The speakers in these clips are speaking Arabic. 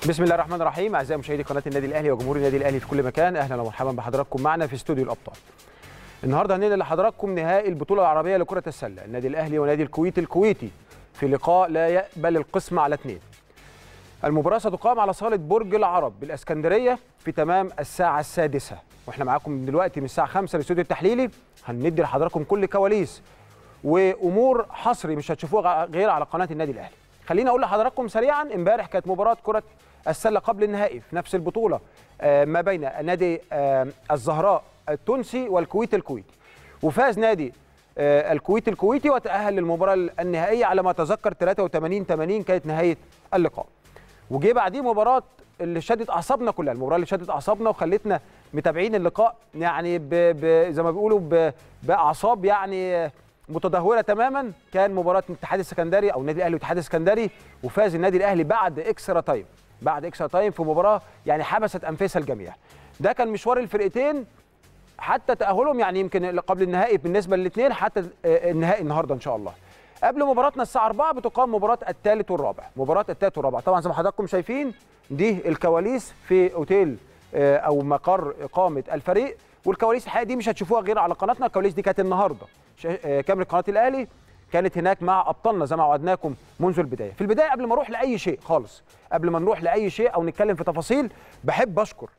بسم الله الرحمن الرحيم. اعزائي مشاهدي قناه النادي الاهلي وجمهور النادي الاهلي في كل مكان، اهلا ومرحبا بحضراتكم معنا في استوديو الابطال. النهارده هننقل لحضراتكم نهائي البطوله العربيه لكره السله، النادي الاهلي ونادي الكويت الكويتي في لقاء لا يقبل القسم على اثنين. المباراه ستقام على صاله برج العرب بالاسكندريه في تمام الساعه السادسة، واحنا معاكم دلوقتي من الساعه 5 الاستوديو التحليلي. هندي لحضراتكم كل كواليس وامور حصري مش هتشوفوها غير على قناه النادي الاهلي. خليني اقول لحضراتكم سريعا، امبارح كانت مباراه كره السله قبل النهائي في نفس البطوله ما بين نادي الزهراء التونسي والكويت الكويتي، وفاز نادي الكويت الكويتي وتأهل للمباراه النهائيه على ما اتذكر 83 كانت نهايه اللقاء. وجي بعديه مباراه اللي شدت اعصابنا كلها، المباراه اللي شدت اعصابنا وخلتنا متابعين اللقاء يعني زي ما بيقولوا باعصاب يعني متدهوره تماما، كان مباراه الاتحاد السكندري او النادي الاهلي والاتحاد السكندري، وفاز النادي الاهلي بعد اكسترا تايم في مباراه يعني حبست انفاس الجميع. ده كان مشوار الفرقتين حتى تاهلهم، يعني يمكن قبل النهائي بالنسبه للاثنين حتى النهائي النهارده ان شاء الله. قبل مباراتنا الساعه 4 بتقام مباراه الثالث والرابع. طبعا زي ما حضراتكم شايفين دي الكواليس في اوتيل او مقر اقامه الفريق، والكواليس الحقيقه دي مش هتشوفوها غير على قناتنا. الكواليس دي كانت النهارده كاميرا قناه الاهلي كانت هناك مع ابطالنا زي ما وعدناكم منذ البدايه. في البدايه قبل ما نروح لاي شيء خالص، قبل ما نروح لاي شيء او نتكلم في تفاصيل، بحب اشكر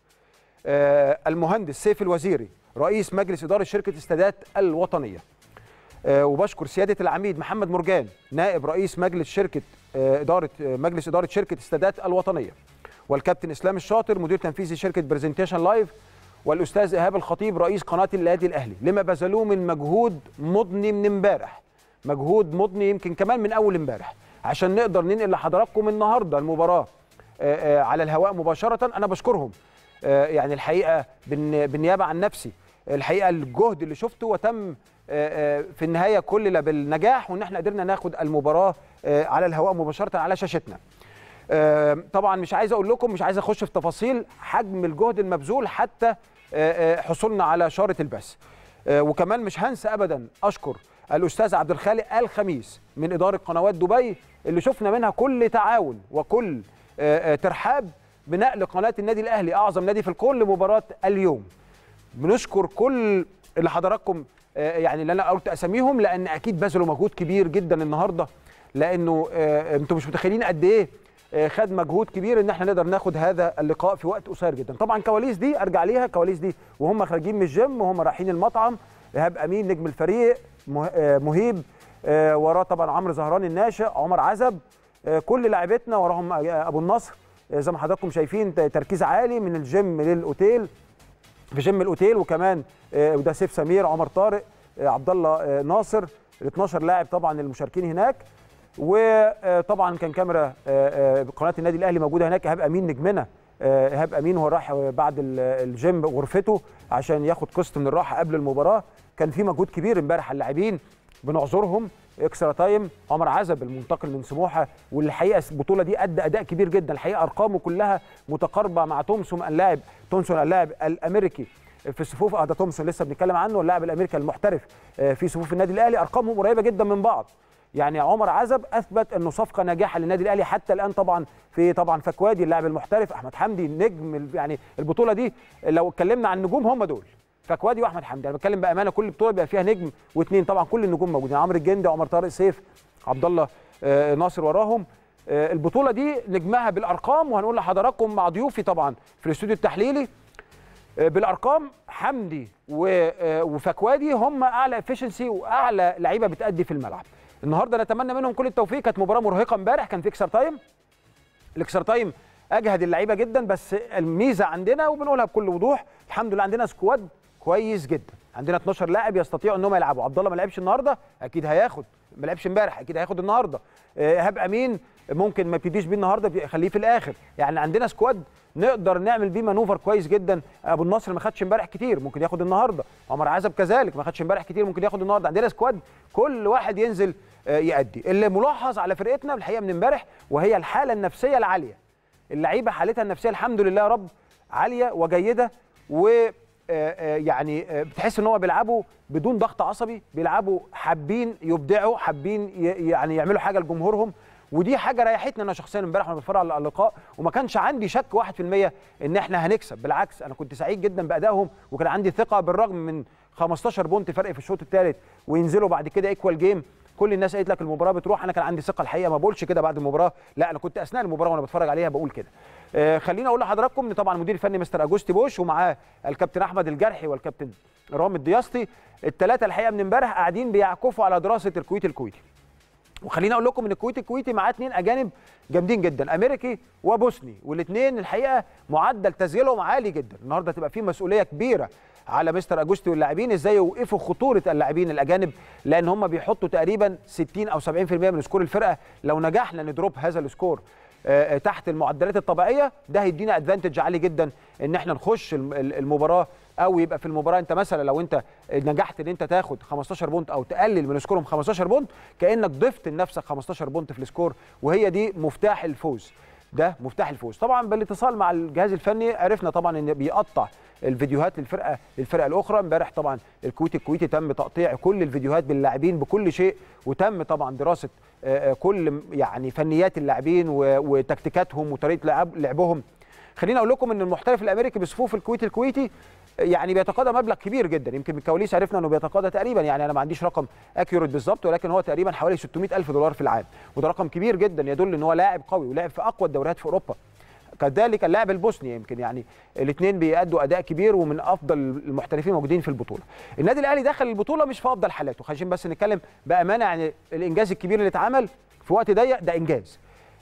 المهندس سيف الوزيري رئيس مجلس اداره شركه استادات الوطنيه، وبشكر سياده العميد محمد مرجان نائب رئيس مجلس اداره شركه استادات الوطنيه، والكابتن اسلام الشاطر مدير تنفيذي شركه برزنتيشن لايف، والاستاذ ايهاب الخطيب رئيس قناه النادي الاهلي لما بذلوه من مجهود مضني من امبارح، مجهود مضني يمكن كمان من اول امبارح، عشان نقدر ننقل لحضراتكم النهارده المباراه على الهواء مباشره. انا بشكرهم يعني الحقيقه بالنيابه عن نفسي، الحقيقه الجهد اللي شفته وتم في النهايه كلنا بالنجاح، وان احنا قدرنا ناخد المباراه على الهواء مباشره على شاشتنا. طبعا مش عايز اقول لكم، مش عايز اخش في تفاصيل حجم الجهد المبذول حتى حصولنا على شاره البث. وكمان مش هنسى ابدا اشكر الاستاذ عبد الخالق الخميس من اداره قنوات دبي اللي شفنا منها كل تعاون وكل ترحاب بنقل قناه النادي الاهلي اعظم نادي في الكون لمباراه اليوم. بنشكر كل اللي حضراتكم يعني اللي انا قلت اساميهم، لان اكيد بذلوا مجهود كبير جدا النهارده، لانه انتم مش متخيلين قد ايه خد مجهود كبير ان احنا نقدر ناخد هذا اللقاء في وقت قصير جدا. طبعا كواليس دي ارجع ليها، كواليس دي وهم خارجين من الجيم وهم رايحين المطعم، ايهاب امين نجم الفريق، مهيب وراه طبعا عمرو زهران الناشئ، عمر عزب، كل لاعبتنا وراهم ابو النصر، زي ما حضراتكم شايفين تركيز عالي من الجيم للاوتيل، في جيم الاوتيل، وكمان وده سيف سمير، عمر طارق، عبد الله ناصر، ال 12 لاعب طبعا المشاركين هناك. وطبعا كان كاميرا قناه النادي الاهلي موجوده هناك، ايهاب امين نجمنا، ايهاب امين وهو راح بعد الجيم غرفته عشان ياخد قسط من الراحه قبل المباراه. كان في مجهود كبير امبارح على اللاعبين، بنعذرهم. اكسترا تايم عمر عزب المنتقل من سموحه، والحقيقه البطوله دي ادى اداء كبير جدا، الحقيقه ارقامه كلها متقاربه مع تومسون اللاعب الامريكي في صفوف ده تومسون لسه بنتكلم عنه، اللاعب الامريكي المحترف في صفوف النادي الاهلي، ارقامهم قريبه جدا من بعض. يعني عمر عزب اثبت انه صفقه ناجحه للنادي الاهلي حتى الان. طبعا في فكوادي اللاعب المحترف، احمد حمدي نجم، يعني البطوله دي لو اتكلمنا عن النجوم هم دول فكوادي واحمد حمدي، انا بتكلم بامانه كل بطوله بيبقى فيها نجم واثنين، طبعا كل النجوم موجودين، عمرو الجندي، عمر طارق، سيف، عبد الله ناصر وراهم. البطوله دي نجمها بالارقام، وهنقول لحضراتكم مع ضيوفي طبعا في الاستوديو التحليلي بالارقام. حمدي وفكوادي هم اعلى افشنسي واعلى لعيبه بتأدي في الملعب. النهارده نتمنى منهم كل التوفيق. كانت مباراه مرهقه امبارح، كان في اكسترا تايم، الاكسترا تايم اجهد اللعيبه جدا، بس الميزه عندنا وبنقولها بكل وضوح، الحمد لله عندنا سكواد كويس جدا، عندنا 12 لاعب يستطيعوا ان هم يلعبوا. عبد الله ما لعبش النهارده، اكيد هياخد، ما لعبش امبارح اكيد هياخد النهارده. ايهاب امين ممكن ما يبتديش بيه النهارده، خليه في الاخر. يعني عندنا سكواد نقدر نعمل بيه مانوفر كويس جدا. ابو النصر ما خدش امبارح كتير، ممكن ياخد النهارده. عمر عزب كذلك ما خدش امبارح كتير، ممكن ياخد النهارده. عندنا سكواد كل واحد ينزل يأدي. اللي ملاحظ على فرقتنا الحقيقه من امبارح وهي الحاله النفسيه العاليه. اللعيبه حالتها النفسيه الحمد لله يا رب عاليه وجيده، و يعني بتحس ان هو بيلعبوا بدون ضغط عصبي، بيلعبوا حابين يبدعوا، حابين يعني يعملوا حاجه لجمهورهم، ودي حاجه ريحتني انا شخصيا امبارح وانا بتفرج على اللقاء، وما كانش عندي شك 1% ان احنا هنكسب. بالعكس انا كنت سعيد جدا بادائهم، وكان عندي ثقه بالرغم من 15 بونت فرق في الشوط الثالث وينزلوا بعد كده ايكوال جيم. كل الناس قالت لك المباراه بتروح، انا كان عندي ثقه الحقيقه، ما بقولش كده بعد المباراه، لا انا كنت اثناء المباراه وانا بتفرج عليها بقول كده. خليني اقول لحضراتكم ان طبعا المدير الفني مستر اجوستي بوش ومعاه الكابتن احمد الجرحي والكابتن رامي الدياسطي، الثلاثه الحقيقه من امبارح قاعدين بيعكفوا على دراسه الكويت الكويتي. وخليني اقول لكم ان الكويت الكويتي معاه 2 اجانب جامدين جدا، امريكي وبوسني، والاثنين الحقيقه معدل تسجيلهم عالي جدا. النهارده تبقى في مسؤوليه كبيره على مستر اجوستي واللاعبين، ازاي يوقفوا خطوره اللاعبين الاجانب، لان هم بيحطوا تقريبا 60 او 70% من سكور الفرقه. لو نجحنا ندروب هذا السكور تحت المعدلات الطبيعيه، ده هيدينا ادفانتج عالي جدا ان احنا نخش المباراه، او يبقى في المباراه انت مثلا لو انت نجحت ان انت تاخد 15 بونت او تقلل من سكورهم 15 بونت، كانك ضفت لنفسك 15 بونت في السكور، وهي دي مفتاح الفوز. ده مفتاح الفوز. طبعا بالاتصال مع الجهاز الفني عرفنا طبعا ان بيقطع الفيديوهات للفرقه الاخرى. امبارح طبعا الكويتي تم تقطيع كل الفيديوهات باللاعبين بكل شيء، وتم طبعا دراسه كل يعني فنيات اللاعبين وتكتيكاتهم وطريقه لعبهم. خليني اقول لكم ان المحترف الامريكي بصفوف الكويتي يعني بيتقاضى مبلغ كبير جدا. يمكن من الكواليس عرفنا انه بيتقاضى تقريبا، يعني انا ما عنديش رقم اكيوريت بالظبط، ولكن هو تقريبا حوالي 600,000 دولار في العام، وده رقم كبير جدا يدل ان هو لاعب قوي ولعب في اقوى الدوريات في اوروبا. كذلك اللاعب البوسني، يمكن يعني الاثنين بيأدوا اداء كبير ومن افضل المحترفين موجودين في البطوله. النادي الاهلي دخل البطوله مش في افضل حالاته، خلينا بس نتكلم بامانه، يعني الانجاز الكبير اللي اتعمل في وقت ضيق ده انجاز.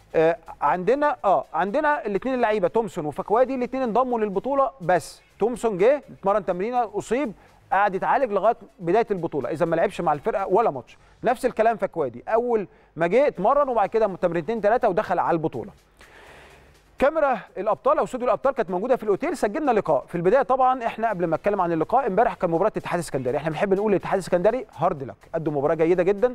عندنا الاثنين اللعيبه تومسون وفكوادي، الاثنين انضموا للبطوله، بس تومسون جه اتمرن تمرينه، اصيب، قعد يتعالج لغايه بدايه البطوله، اذا ما لعبش مع الفرقه ولا ماتش. نفس الكلام فكوادي، اول ما جه اتمرن وبعد كده تمرينتين 3 ودخل على البطوله. كاميرا الابطال او استوديو الابطال كانت موجوده في الاوتيل، سجلنا لقاء. في البدايه طبعا احنا قبل ما اتكلم عن اللقاء، امبارح كان مباراه الاتحاد السكندري، احنا بنحب نقول الاتحاد السكندري هارد لك، قدوا مباراه جيده جدا،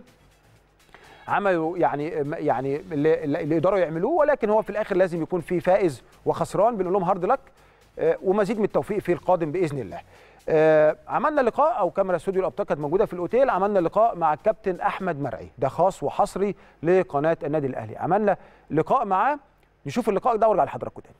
عملوا يعني اللي يقدروا يعملوه، ولكن هو في الاخر لازم يكون في فائز وخسران، بنقول لهم هارد لك ومزيد من التوفيق في القادم باذن الله. عملنا لقاء، او كاميرا استوديو الابطال كانت موجوده في الاوتيل، عملنا لقاء مع الكابتن احمد مرعي، ده خاص وحصري لقناه النادي الاهلي، عملنا لقاء معاه، نشوف اللقاء ده وارجع لحضراتكم تاني.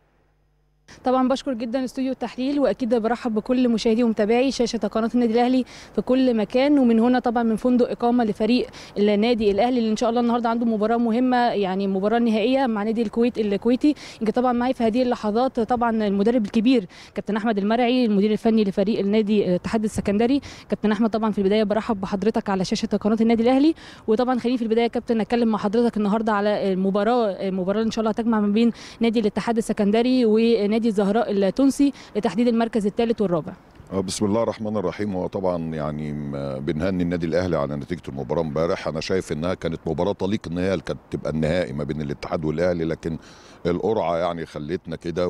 طبعا بشكر جدا استوديو التحليل، واكيد برحب بكل مشاهدي ومتابعي شاشه قناه النادي الاهلي في كل مكان. ومن هنا طبعا من فندق اقامه لفريق النادي الاهلي اللي ان شاء الله النهارده عنده مباراه مهمه، يعني مباراه نهائيه مع نادي الكويتي. يمكن طبعا معي في هذه اللحظات طبعا المدرب الكبير كابتن احمد المرعي، المدير الفني لفريق النادي الاتحاد السكندري. كابتن احمد طبعا في البدايه برحب بحضرتك على شاشه قناه النادي الاهلي، وطبعا خليني في البدايه كابتن اتكلم مع حضرتك النهارده على المباراه ان شاء الله هتجمع ما بين نادي الاتحاد السكندري ونادي الزهراء التونسي لتحديد المركز الثالث والرابع. بسم الله الرحمن الرحيم. هو طبعا يعني بنهني النادي الاهلي على نتيجه المباراه امبارح. انا شايف انها كانت مباراه تليق ان هي كانت تبقى النهائي ما بين الاتحاد والاهلي، لكن القرعه يعني خلتنا كده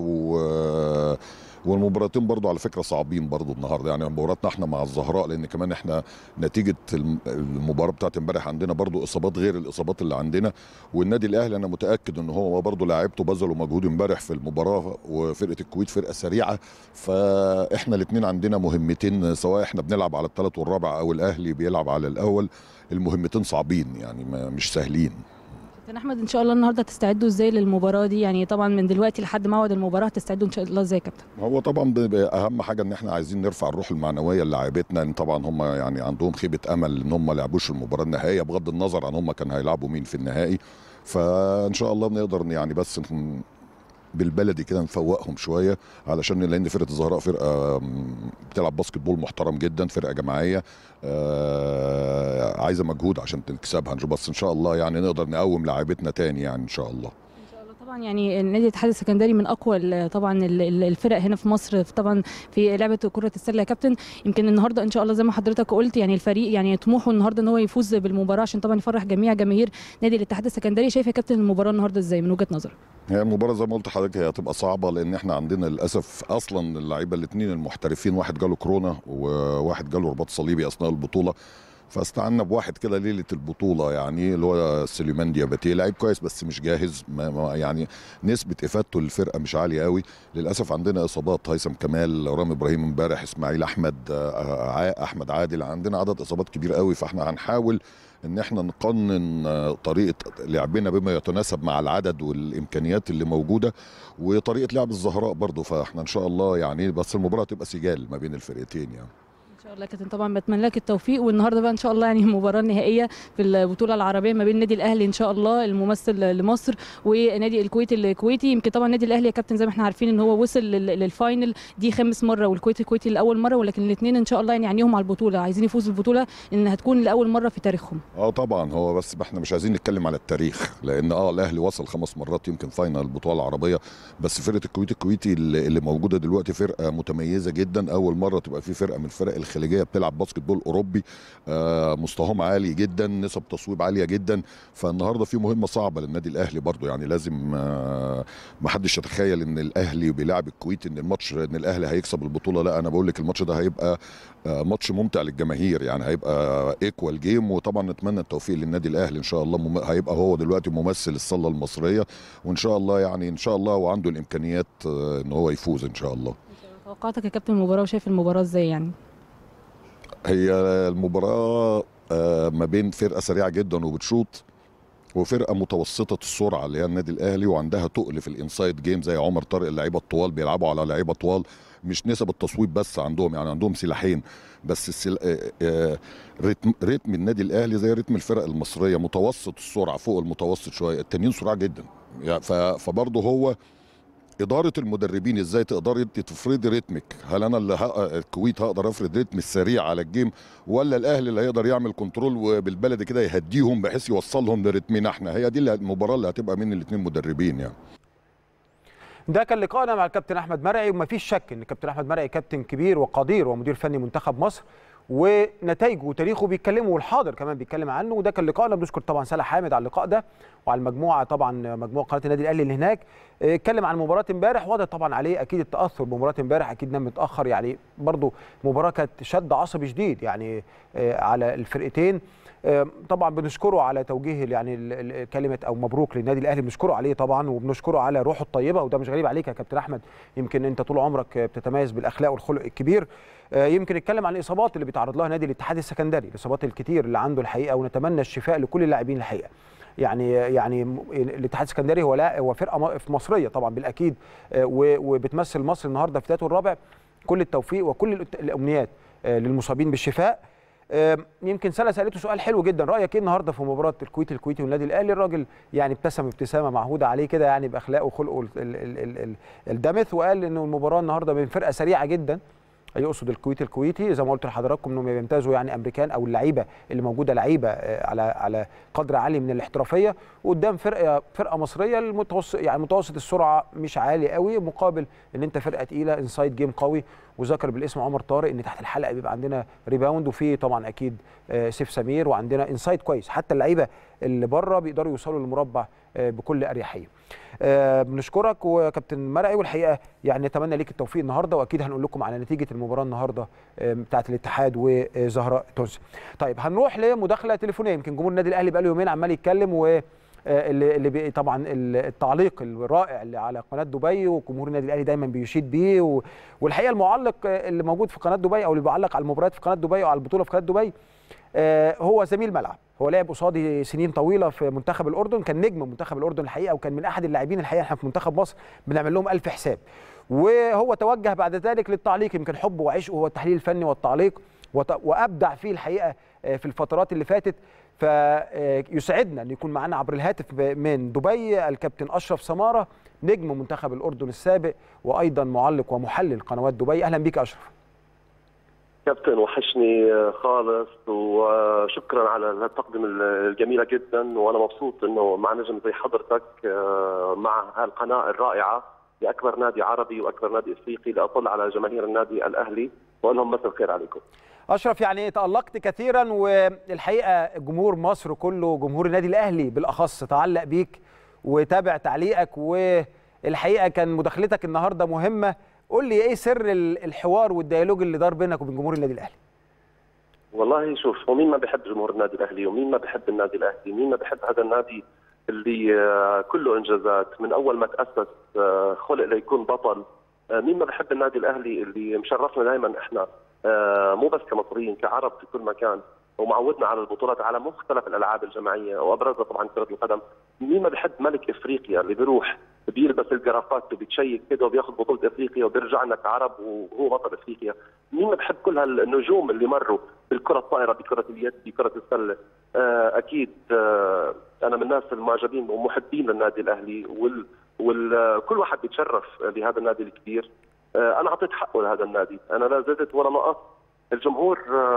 والمباراتين برضو على فكره صعبين برضو النهارده. يعني مباراتنا احنا مع الزهراء، لان كمان احنا نتيجه المباراه بتاعت امبارح عندنا برضو اصابات غير الاصابات اللي عندنا. والنادي الاهلي انا متاكد ان هو برضو لاعيبته بذلوا مجهود امبارح في المباراه، وفرقه الكويت فرقه سريعه، فاحنا الاثنين عندنا مهمتين، سواء احنا بنلعب على الثالث والرابع او الاهلي بيلعب على الاول. المهمتين صعبين يعني مش سهلين. كابتن احمد ان شاء الله النهارده تستعدوا ازاي للمباراه دي؟ يعني طبعا من دلوقتي لحد موعد المباراه تستعدوا ان شاء الله ازاي يا كابتن؟ هو طبعا اهم حاجه ان احنا عايزين نرفع الروح المعنويه للاعيبتنا، لان طبعا هم يعني عندهم خيبه امل ان هم ما لعبوش المباراه النهائيه، بغض النظر عن هم كانوا هيلعبوا مين في النهائي. فان شاء الله بنقدر يعني بس بالبلدي كده نفوقهم شويه، علشان لان فرقه الزهراء فرقه بتلعب باسكت بول محترم جدا، فرقه جماعيه عايزه مجهود عشان تكسبها. بس ان شاء الله يعني نقدر نقوم لاعيبتنا تاني يعني ان شاء الله. طبعا يعني النادي الاتحاد السكندري من اقوى طبعا الفرق هنا في مصر طبعا في لعبه كره السله يا كابتن. يمكن النهارده ان شاء الله زي ما حضرتك قلت يعني الفريق يعني طموحه النهارده ان هو يفوز بالمباراه عشان طبعا يفرح جميع جماهير نادي الاتحاد السكندري. شايف يا كابتن المباراه النهارده ازاي من وجهه نظرك؟ هي المباراه زي ما قلت لحضرتك هي هتبقى صعبه، لان احنا عندنا للاسف اصلا اللعيبه الاثنين المحترفين، واحد جاله كورونا وواحد جاله رباط صليبي اثناء البطوله، فاستعنا بواحد كده ليله البطوله يعني اللي هو سليمان دياباتي، لعيب كويس بس مش جاهز، يعني نسبه افادته للفرقه مش عاليه قوي. للاسف عندنا اصابات، هيثم كمال، رامي ابراهيم امبارح، اسماعيل احمد، احمد عادل، عندنا عدد اصابات كبير قوي. فاحنا هنحاول ان احنا نقنن طريقه لعبنا بما يتناسب مع العدد والامكانيات اللي موجوده، وطريقه لعب الزهراء برضو. فاحنا ان شاء الله يعني بس المباراه تبقى سجال ما بين الفرقتين يعني. ان شاء الله كابتن، طبعا بتمنى لك التوفيق. والنهارده بقى ان شاء الله يعني المباراه النهائيه في البطوله العربيه ما بين النادي الاهلي ان شاء الله الممثل لمصر ونادي الكويت الكويتي. يمكن طبعا النادي الاهلي يا كابتن زي ما احنا عارفين ان هو وصل للفاينل دي 5 مره، والكويت الكويتي لاول مره، ولكن الاثنين ان شاء الله يعني عينيهم على البطوله، عايزين يفوزوا البطوله ان هتكون لاول مره في تاريخهم. طبعا هو بس احنا مش عايزين نتكلم على التاريخ، لان الاهلي وصل 5 مرات يمكن فاينل البطوله العربيه، بس فرقه الكويت الكويتي اللي موجوده دلوقتي فرقه متميزه جدا. اول مره تبقى في فرقه من الفرق الخليجيه بتلعب باسكت بول اوروبي، مستواهم عالي جدا، نسب تصويب عاليه جدا. فالنهارده في مهمه صعبه للنادي الاهلي برضو، يعني لازم ما حدش يتخيل ان الاهلي بيلاعب الكويت ان الاهلي هيكسب البطوله. لا، انا بقول لك الماتش ده هيبقى ماتش ممتع للجماهير، يعني هيبقى ايكوال جيم. وطبعا نتمنى التوفيق للنادي الاهلي ان شاء الله. هيبقى هو دلوقتي ممثل الصله المصريه، وان شاء الله يعني ان شاء الله وعنده الامكانيات ان هو يفوز ان شاء الله. توقعاتك يا كابتن المباراه، وشايف المباراه ازاي يعني؟ هي المباراة ما بين فرقة سريعة جدا وبتشوط، وفرقة متوسطة السرعة اللي هي النادي الأهلي، وعندها تقل في الانسايد جيم زي عمر طارق. اللعيبة الطوال بيلعبوا على لعيبة طوال، مش نسب التصويب بس عندهم، يعني عندهم سلاحين بس. رتم النادي الأهلي زي رتم الفرق المصرية، متوسط السرعة، فوق المتوسط شوية، التانيين سرعة جدا. يعني فبرضه هو إدارة المدربين ازاي تقدري تفرضي رتمك. هل انا الكويت هقدر افرض رتم السريع على الجيم، ولا الاهلي اللي هيقدر يعمل كنترول وبالبلدي كده يهديهم بحيث يوصلهم لرتمنا احنا؟ هي دي المباراة اللي هتبقى من الاثنين مدربين يعني. ده كان لقائنا مع الكابتن احمد مرعي، ومفيش شك ان الكابتن احمد مرعي كابتن كبير وقدير ومدير فني منتخب مصر، ونتائجه وتاريخه بيتكلموا، والحاضر كمان بيتكلم عنه. وده كان لقائنا. بنشكر طبعا سلا حامد على اللقاء ده، وعلى المجموعه طبعا مجموعه قناه النادي الاهلي اللي هناك. اتكلم عن مباراه امبارح، واضح طبعا عليه اكيد التاثر بمباراه امبارح، اكيد نام متاخر يعني. برضو مباراه كانت شد عصبي شديد يعني على الفرقتين. طبعا بنشكره على توجيه يعني كلمه او مبروك للنادي الاهلي، بنشكره عليه طبعا، وبنشكره على روحه الطيبه. وده مش غريب عليك يا كابتن احمد، يمكن انت طول عمرك بتتميز بالاخلاق والخلق الكبير. يمكن نتكلم عن الاصابات اللي بيتعرض لها نادي الاتحاد السكندري، الاصابات الكتير اللي عنده الحقيقه، ونتمنى الشفاء لكل اللاعبين الحقيقه. يعني الاتحاد السكندري هو فرقه مصريه طبعا بالاكيد، وبتمثل مصر النهارده في ذاته الرابع. كل التوفيق وكل الامنيات للمصابين بالشفاء. يمكن سلا سالته سؤال حلو جدا، رايك ايه النهارده في مباراه الكويت الكويتي والنادي الاهلي؟ الراجل يعني ابتسم ابتسامه معهوده عليه كده، يعني باخلاقه وخلقه الدمث، وقال انه المباراه النهارده بين فرقه سريعه جدا، يقصد الكويت الكويتي زي ما قلت لحضراتكم، انهم بيمتازوا يعني امريكان، او اللعيبه اللي موجوده لعيبه على قدر عالي من الاحترافيه، قدام فرقه مصريه المتوسط، يعني متوسط السرعه مش عالي قوي، مقابل ان انت فرقه تقيله انسايد جيم قوي. وذكر بالاسم عمر طارق ان تحت الحلقه بيبقى عندنا ريباوند، وفي طبعا اكيد سيف سمير، وعندنا انسايد كويس، حتى اللعيبه اللي بره بيقدروا يوصلوا للمربع بكل اريحيه. بنشكرك وكابتن مرعي، والحقيقه يعني نتمنى ليك التوفيق النهارده، واكيد هنقول لكم على نتيجه المباراه النهارده بتاعه الاتحاد وزهراء تونسي. طيب هنروح لمداخله تليفونيه. يمكن جمهور النادي الاهلي بقى له يومين عمال يتكلم، و اللي طبعا التعليق الرائع اللي على قناه دبي، وجمهور النادي الاهلي دايما بيشيد بيه. والحقيقه المعلق اللي موجود في قناه دبي، او اللي بيعلق على المباريات في قناه دبي وعلى البطوله في قناه دبي، هو زميل ملعب، هو لعب قصادي سنين طويله في منتخب الاردن، كان نجم منتخب الاردن الحقيقه، وكان من احد اللاعبين الحقيقه احنا في منتخب مصر بنعمل لهم الف حساب. وهو توجه بعد ذلك للتعليق، يمكن حبه وعشقه هو التحليل الفني والتعليق، وابدع فيه الحقيقه في الفترات اللي فاتت. فيسعدنا ان يكون معنا عبر الهاتف من دبي الكابتن اشرف سماره، نجم منتخب الاردن السابق، وايضا معلق ومحلل قنوات دبي. اهلا بك اشرف. كابتن وحشني خالص، وشكرا على التقدمه الجميله جدا، وانا مبسوط انه مع نجم زي حضرتك مع هالقناه الرائعه لاكبر نادي عربي واكبر نادي افريقي، لاطل على جماهير النادي الاهلي واقول لهم مساء الخير عليكم. اشرف، يعني تألقت كثيرا، والحقيقه جمهور مصر كله، جمهور النادي الاهلي بالاخص، تعلق بيك وتابع تعليقك، والحقيقه كان مداخلتك النهارده مهمه. قول لي ايه سر الحوار والديالوج اللي دار بينك وبين جمهور النادي الاهلي؟ والله شوف، ومين ما بيحب جمهور النادي الاهلي، ومين ما بيحب النادي الاهلي، مين ما بيحب هذا النادي اللي كله انجازات من اول ما تاسس، خلق ليكون بطل. مين ما بيحب النادي الاهلي اللي مشرفنا دائما احنا، مو بس كمصريين، كعرب في كل مكان، ومعودنا على البطولات على مختلف الالعاب الجماعيه وابرزها طبعا كره القدم. مين ما بيحب ملك افريقيا اللي بيروح بيلبس الجرافات وبيتشيك كده وبياخذ بطوله افريقيا وبيرجع لنا كعرب وهو بطل افريقيا. مين ما بيحب كل هالنجوم اللي مروا بالكره الطائره، بكره اليد، بكره السله. اكيد انا من الناس المعجبين ومحبين للنادي الاهلي، وكل واحد بيتشرف بهذا النادي الكبير. انا اعطيت حقه لهذا النادي، انا لا زدت ولا نقصت. الجمهور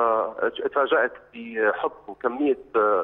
تفاجأت بحب وكميه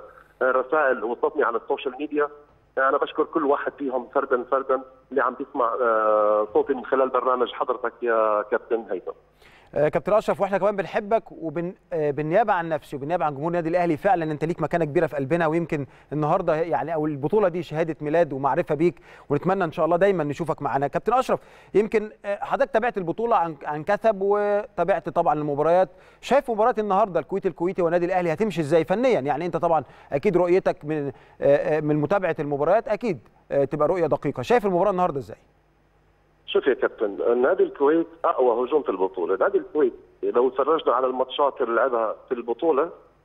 رسائل وصلتني على السوشيال ميديا. انا بشكر كل واحد فيهم فردا فردا اللي عم بيسمع صوتي من خلال برنامج حضرتك يا كابتن هيثم. كابتن اشرف، واحنا كمان بنحبك وبالنيابه عن نفسي وبالنيابه عن جمهور النادي الاهلي، فعلا انت ليك مكانه كبيره في قلبنا، ويمكن النهارده يعني او البطوله دي شهاده ميلاد ومعرفه بيك، ونتمنى ان شاء الله دايما نشوفك معانا. كابتن اشرف، يمكن حضرتك تابعت البطوله عن كثب وتابعت طبعا المباريات، شايف مباراه النهارده الكويتي والنادي الاهلي هتمشي ازاي فنيا؟ يعني انت طبعا اكيد رؤيتك من متابعه المباريات اكيد تبقى رؤيه دقيقه، شايف المباراه النهارده ازاي؟ شوف يا كابتن، نادي الكويت اقوى هجوم في البطوله. نادي الكويت لو تفرجنا على الماتشات اللي لعبها في البطوله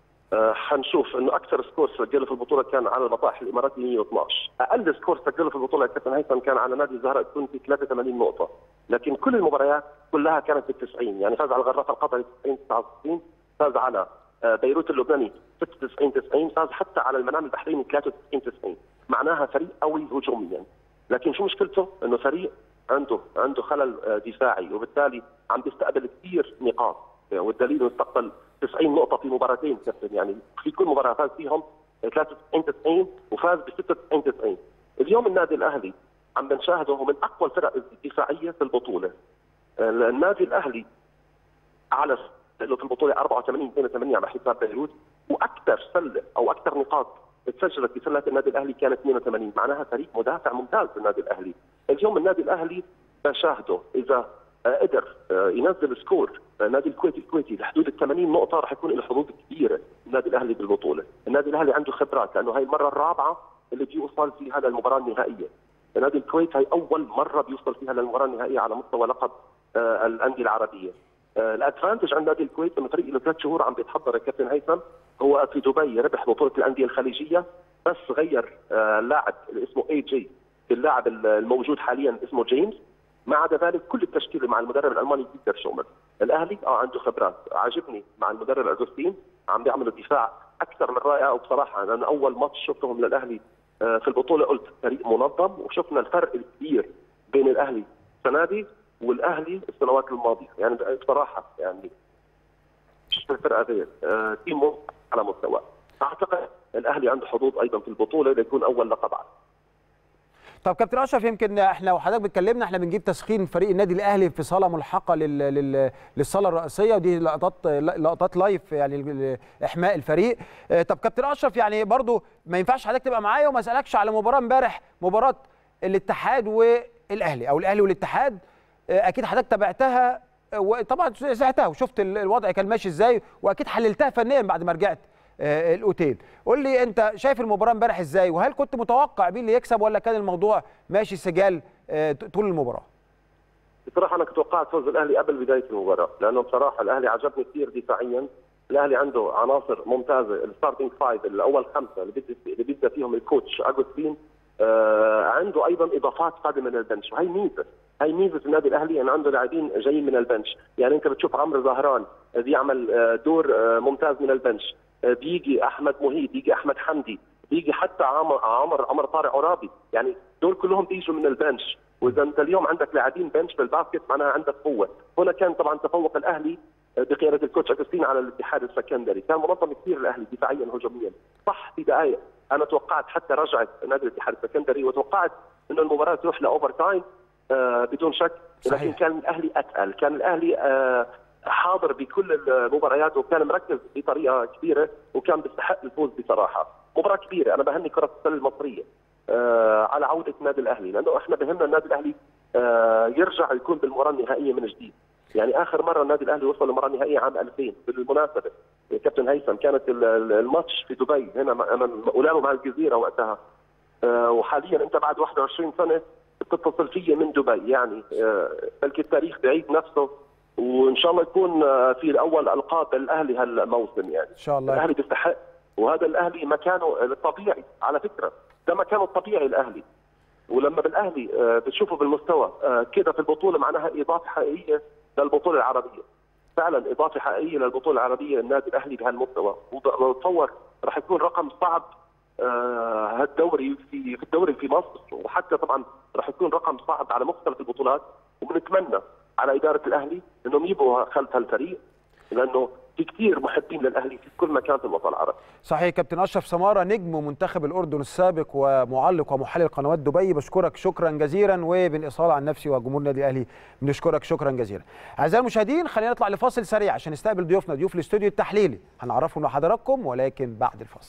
حنشوف انه اكثر سكور سجله في البطوله كان على البطاح الاماراتي 112. اقل سكور سجله في البطوله يا كابتن هيثم كان على نادي الزهراء التونسي 83 نقطه، لكن كل المباريات كلها كانت ب90. يعني فاز على الغرافه القطري 90-69، فاز على بيروت اللبناني 96-90، فاز حتى على المنام البحريني 93-90. معناها فريق قوي هجوميا، لكن شو مشكلته؟ انه فريق عنده خلل دفاعي، وبالتالي عم بيستقبل كثير نقاط، والدليل انه استقبل 90 نقطه في مباراتين كابتن. يعني في كل مباراه فاز فيهم 93-90 وفاز ب 96-90. اليوم النادي الاهلي عم بنشاهده من اقوى الفرق الدفاعيه في البطوله. النادي الاهلي على له في البطوله 84-82 على حساب بيروت، واكثر سله او اكثر نقاط تسجلت في سله النادي الاهلي كانت 82. معناها فريق مدافع ممتاز النادي الاهلي. اليوم النادي الاهلي بشاهده اذا قدر ينزل سكور نادي الكويتي لحدود ال 80 نقطه، راح يكون له حظوظ كبيره النادي الاهلي بالبطوله. النادي الاهلي عنده خبرات، لانه هي المره الرابعه اللي بيوصل فيها للمباراه النهائيه. نادي الكويت هي اول مره بيوصل فيها للمباراه النهائيه على مستوى لقب الانديه العربيه. الادفانتج عند نادي الكويت انه فريق له 3 شهور عم بيتحضر يا كابتن هيثم. هو في دبي ربح بطوله الانديه الخليجيه، بس غير اللاعب اللي اسمه اي جي باللاعب الموجود حاليا اسمه جيمس. ما عدا ذلك كل التشكيله مع المدرب الالماني بيتر شومر. الاهلي عنده خبرات، عاجبني مع المدرب اجوستين، عم بيعملوا دفاع اكثر من رائع. وبصراحه انا اول ماتش شفتهم للاهلي في البطوله قلت فريق منظم، وشفنا الفرق الكبير بين الاهلي السنه دي والاهلي السنوات الماضيه. يعني بصراحه يعني شفنا الفرقه دي تيم على مستوى. اعتقد الاهلي عنده حظوظ ايضا في البطوله ليكون اول لقب عام. طب كابتن اشرف، يمكن احنا وحضرتك بتكلمنا احنا بنجيب تسخين فريق النادي الاهلي في صاله ملحقه للصاله الرئيسيه، ودي لقطات لايف يعني احماء الفريق. طب كابتن اشرف، يعني برضو ما ينفعش حضرتك تبقى معايا وما اسالكش على مباراه امبارح، مباراه الاتحاد والاهلي او الاهلي والاتحاد. اكيد حضرتك تابعتها وطبعا سمعتها وشفت الوضع كان ماشي ازاي، واكيد حللتها فنيا بعد ما رجعت الاوتيل. قول لي انت شايف المباراه امبارح ازاي، وهل كنت متوقع مين اللي يكسب ولا كان الموضوع ماشي سجال طول المباراه؟ بصراحه انا كنت توقعت فوز الاهلي قبل بدايه المباراه، لانه بصراحه الاهلي عجبني كثير دفاعيا. الاهلي عنده عناصر ممتازه، الستارتنج فايف الاول 5 اللي بيبدا فيهم الكوتش اجوستين. عنده ايضا اضافات قادمه من البنش، وهي ميزه النادي الاهلي ان عنده لاعبين جايين من البنش. يعني انت بتشوف عمرو زهران بيعمل دور ممتاز من البنش، بيجي احمد مهيد، بيجي احمد حمدي، بيجي حتى عمر طارق عرابي. يعني دول كلهم بيجوا من البنش. واذا انت اليوم عندك لاعبين بنش بالباسكت معناها عندك قوه. هنا كان طبعا تفوق الاهلي بقياده الكوتش اجوستين على الاتحاد السكندري، كان منظم كثير الاهلي دفاعيا هجوميا. صح في دقائق انا توقعت حتى رجعت نادي الاتحاد السكندري، وتوقعت انه المباراه تروح لاوفر تايم بدون شك. لكن كان الاهلي اتقل، كان الاهلي حاضر بكل المباريات وكان مركز بطريقه كبيره وكان بيستحق الفوز. بصراحه مباراه كبيره، انا بهني كره السله المصريه على عوده النادي الاهلي، لانه احنا بهمنا النادي الاهلي يرجع يكون بالمباراه النهائيه من جديد. يعني اخر مره النادي الاهلي وصل للمباراه النهائيه عام 2000 بالمناسبه، كابتن هيثم، كانت الماتش في دبي هنا ولعبوا مع الجزيره وقتها. وحاليا انت بعد 21 سنه بتتصل فيي من دبي، يعني بلكي التاريخ بيعيد نفسه، وان شاء الله يكون في اول القاب الاهلي هالموسم. يعني ان شاء الله الاهلي بيستحق، وهذا الاهلي مكانه الطبيعي على فكره، ده مكانه الطبيعي الاهلي. ولما بالاهلي بتشوفه بالمستوى كده في البطوله، معناها اضافه حقيقيه للبطوله العربيه. فعلا اضافه حقيقيه للبطوله العربيه النادي الاهلي بهالمستوى، وبتصور راح يكون رقم صعب هالدوري في الدوري في مصر، وحتى طبعا راح يكون رقم صعب على مختلف البطولات. وبنتمنى على اداره الاهلي انهم يبقوا خلف هالفريق، لانه في كثير محبين للاهلي في كل مكان في الوطن العربي. صحيح. كابتن اشرف سماره نجم منتخب الاردن السابق ومعلق ومحلل قنوات دبي، بشكرك شكرا جزيلا، وبالاصاله عن نفسي وجمهور النادي الاهلي بنشكرك شكرا جزيلا. اعزائي المشاهدين، خلينا نطلع لفاصل سريع عشان نستقبل ضيوفنا، ضيوف الاستوديو التحليلي هنعرفهم لحضراتكم، ولكن بعد الفاصل.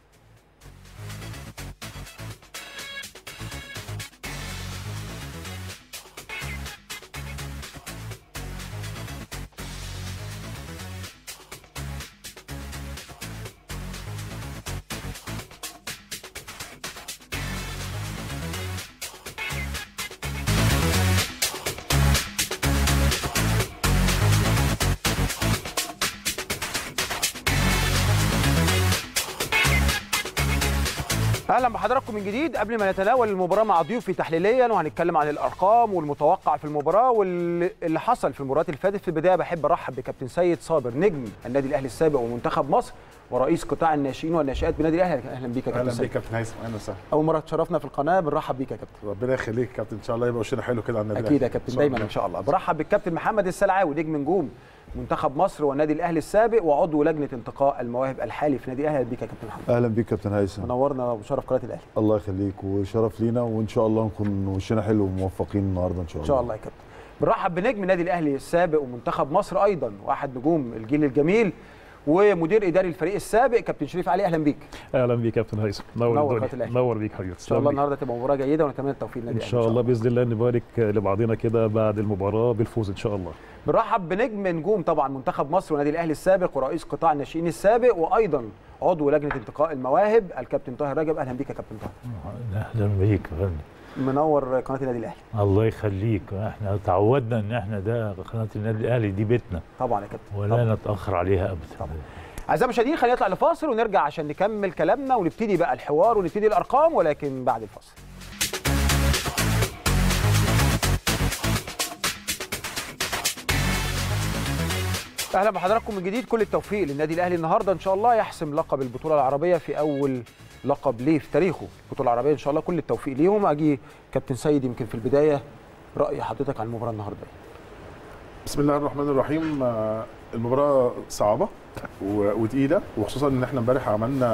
اهلا بحضراتكم من جديد. قبل ما نتناول المباراه مع ضيوفي تحليليا، وهنتكلم عن الارقام والمتوقع في المباراه واللي حصل في المباريات اللي فاتت، في البدايه بحب ارحب بكابتن سيد صابر، نجم النادي الاهلي السابق ومنتخب مصر ورئيس قطاع الناشئين والناشئات بنادي الاهلي. اهلا بيك يا كابتن سيد. اهلا بيك يا كابتن هيثم، اهلا وسهلا. اول مره تشرفنا في القناه، بنرحب بيك يا كابتن. ربنا يخليك يا كابتن، ان شاء الله يبقى وشنا حلو كده على النادي اكيد يا كابتن، دايما ان شاء الله. برحب بالكابتن محمد السلعاوي، نجم نجوم منتخب مصر والنادي الاهلي السابق وعضو لجنه انتقاء المواهب الحالي في نادي الاهلي. اهلا بيك يا كابتن محمد. اهلا بيك كابتن هيثم، منورنا وشرف قناه الاهلي. الله يخليك، وشرف لينا، وان شاء الله نكون وشنا حلو وموفقين النهارده ان شاء الله. ان شاء الله يا كابتن. بنرحب بنجم النادي الاهلي السابق ومنتخب مصر ايضا، واحد نجوم الجيل الجميل ومدير اداري الفريق السابق، كابتن شريف علي. اهلا بيك. اهلا بيك كابتن هيثم، نور بيك حبيبي. ان شاء الله النهارده تبقى مباراه جيده، ونتمنى التوفيق للنادي ان شاء الله باذن الله، نبارك لبعضنا كده بعد المباراه بالفوز ان شاء الله. بنرحب بنجم نجوم طبعا منتخب مصر والنادي الاهلي السابق ورئيس قطاع الناشئين السابق وايضا عضو لجنه انتقاء المواهب، الكابتن طاهر رجب. اهلا بيك يا كابتن طاهر. اهلا بيك يا فندم، منور قناه النادي الاهلي. الله يخليك، احنا تعودنا ان احنا ده قناه النادي الاهلي دي بيتنا طبعا يا كابتن، ولا طبعا نتاخر عليها ابدا طبعا. اعزائي المشاهدين، خلينا نطلع لفاصل ونرجع عشان نكمل كلامنا ونبتدي بقى الحوار ونبتدي الارقام، ولكن بعد الفاصل. اهلا بحضراتكم من جديد. كل التوفيق للنادي الاهلي النهارده، ان شاء الله يحسم لقب البطوله العربيه في اول لقب ليه في تاريخه البطوله العربيه، ان شاء الله كل التوفيق ليهم. اجي كابتن سيد، يمكن في البدايه راي حضرتك عن المباراه النهارده. بسم الله الرحمن الرحيم. المباراه صعبه وتقيله، وخصوصا ان احنا امبارح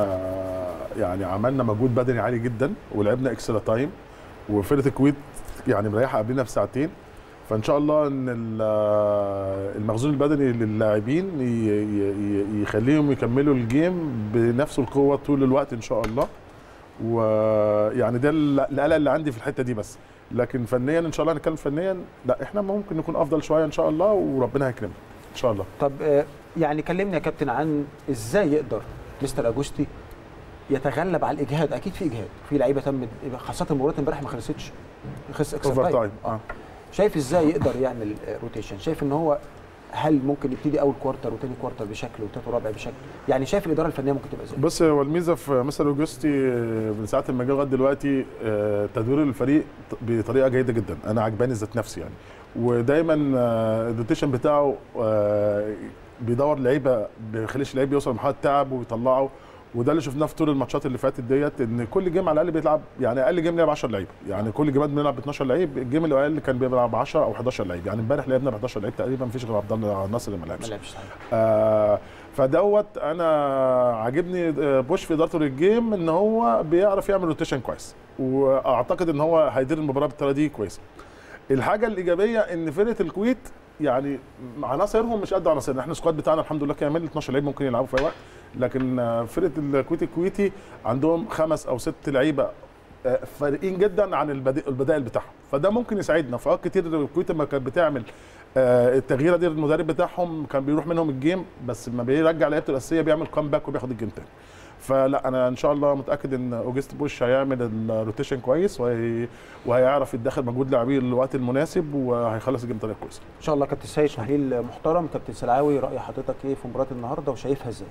عملنا مجهود بدني عالي جدا، ولعبنا اكسترا تايم، وفرقه الكويت يعني مريحه قبلنا بساعتين. فان شاء الله ان المخزون البدني للاعبين يخليهم يكملوا الجيم بنفس القوه طول الوقت ان شاء الله. ويعني ده القلق اللي عندي في الحته دي بس، لكن فنيا ان شاء الله نتكلم فنيا، لا احنا ممكن نكون افضل شويه ان شاء الله، وربنا هيكرمنا ان شاء الله. طب يعني كلمني يا كابتن عن ازاي يقدر مستر اجوستي يتغلب على الاجهاد. اكيد في اجهاد، في لعيبه تم، خاصه المباراه امبارح ما خلصتش، خلص اكسترا تايم. شايف ازاي يقدر يعمل روتيشن؟ شايف ان هو هل ممكن يبتدي اول كوارتر وثاني كوارتر بشكل وثالث ورابع بشكل؟ يعني شايف الاداره الفنيه ممكن تبقى ازاي؟ بص، هو الميزه في مستر اوجستي من ساعه ما جه لغايه دلوقتي تدوير الفريق بطريقه جيده جدا، انا عجباني ذات نفسي يعني. ودايما الروتيشن بتاعه بيدور لعيبه، ما بيخليش لعيب يوصل لمرحله تعب ويطلعه، وده اللي شفناه في طول الماتشات اللي فاتت ديت، ان كل جيم على الاقل بيلعب، يعني اقل جيم لعب 10 لعيبه، يعني كل جيمات بنلعب ب 12 لعيب، الجيم الاقل كان بيلعب 10 او 11 لعيب، يعني امبارح لعبنا ب 11 لعيب تقريبا، مفيش غير عبد الله الناصر اللي ما لعبش. فدوت انا عاجبني بوش في ادارته للجيم، ان هو بيعرف يعمل روتيشن كويس، واعتقد ان هو هيدير المباراه بالطريقه دي كويسه. الحاجه الايجابيه ان فرقه الكويت يعني عناصرهم مش قد عناصرنا، احنا السكواد بتاعنا الحمد لله كامل 12 لعيب ممكن يلعبوا في اي وقت، لكن فرقه الكويتي عندهم 5 أو 6 لعيبه فارقين جدا عن البدائل بتاعهم، فده ممكن يساعدنا. في اوقات كتير الكويت لما كانت بتعمل التغييره دي المدرب بتاعهم كان بيروح منهم الجيم، بس لما بيرجع لعيبته الاساسيه بيعمل كامباك وبياخد الجيم تاني. فلا انا ان شاء الله متاكد ان اوجست بوش هيعمل الروتيشن كويس وهيعرف يدخل مجهود لاعبيه الوقت المناسب وهيخلص الجيم بطريقه كويسه ان شاء الله. كابتن سيد تحليل محترم. كابتن سلعاوي راي حضرتك ايه في مباراه النهارده وشايفها ازاي؟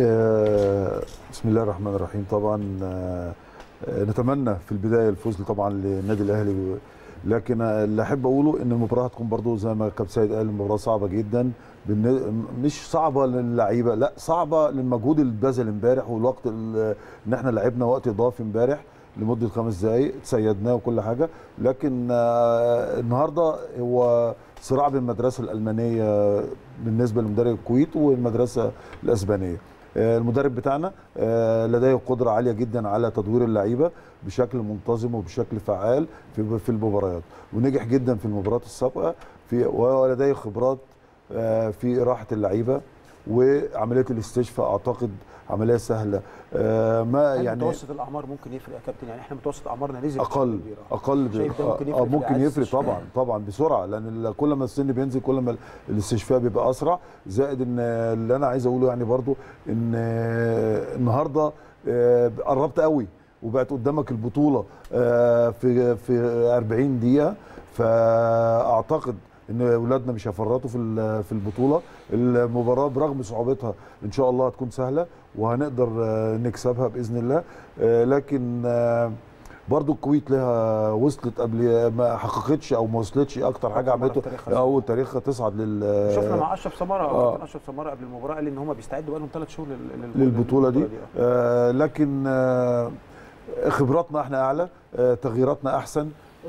بسم الله الرحمن الرحيم. طبعا نتمنى في البدايه الفوز طبعا للنادي الاهلي، لكن اللي احب اقوله ان المباراه هتكون برضو زي ما كابتن سيد قال المباراه صعبه جدا، مش صعبه للعيبه، لا صعبه للمجهود اللي اتبذل امبارح والوقت ان احنا لعبنا وقت اضافي امبارح لمده 5 دقائق تسيدناه وكل حاجه. لكن النهارده هو صراع بين المدرسه الالمانيه بالنسبه لمدرب الكويت والمدرسه الاسبانيه. المدرب بتاعنا لديه قدره عاليه جدا على تدوير اللعيبه بشكل منتظم وبشكل فعال في المباريات، ونجح جدا في المباريات السابقه ولديه خبرات في راحه اللعيبه وعمليه الاستشفاء. اعتقد عمليه سهله. ما يعني متوسط الاعمار ممكن يفرق يا كابتن؟ يعني احنا متوسط اعمارنا نزل اقل ممكن يفرق طبعا بسرعه، لان كل ما السن بينزل كل ما الاستشفاء بيبقى اسرع. زائد ان اللي انا عايز اقوله يعني برضو ان النهارده قربت قوي وبقت قدامك البطوله في 40 دقيقه، فاعتقد ان اولادنا مش هيفرطوا في البطوله. المباراه برغم صعوبتها ان شاء الله هتكون سهله وهنقدر نكسبها باذن الله. لكن برضو الكويت لها وصلت قبل ما حققتش او ما وصلتش اكتر حاجه عملته اول تاريخها تصعد شفنا مع اشرف سماره اشرف سماره قبل المباراه قال ان هم بيستعدوا بقى لهم 3 شهور للبطوله دي. لكن خبراتنا احنا اعلى، تغييراتنا احسن.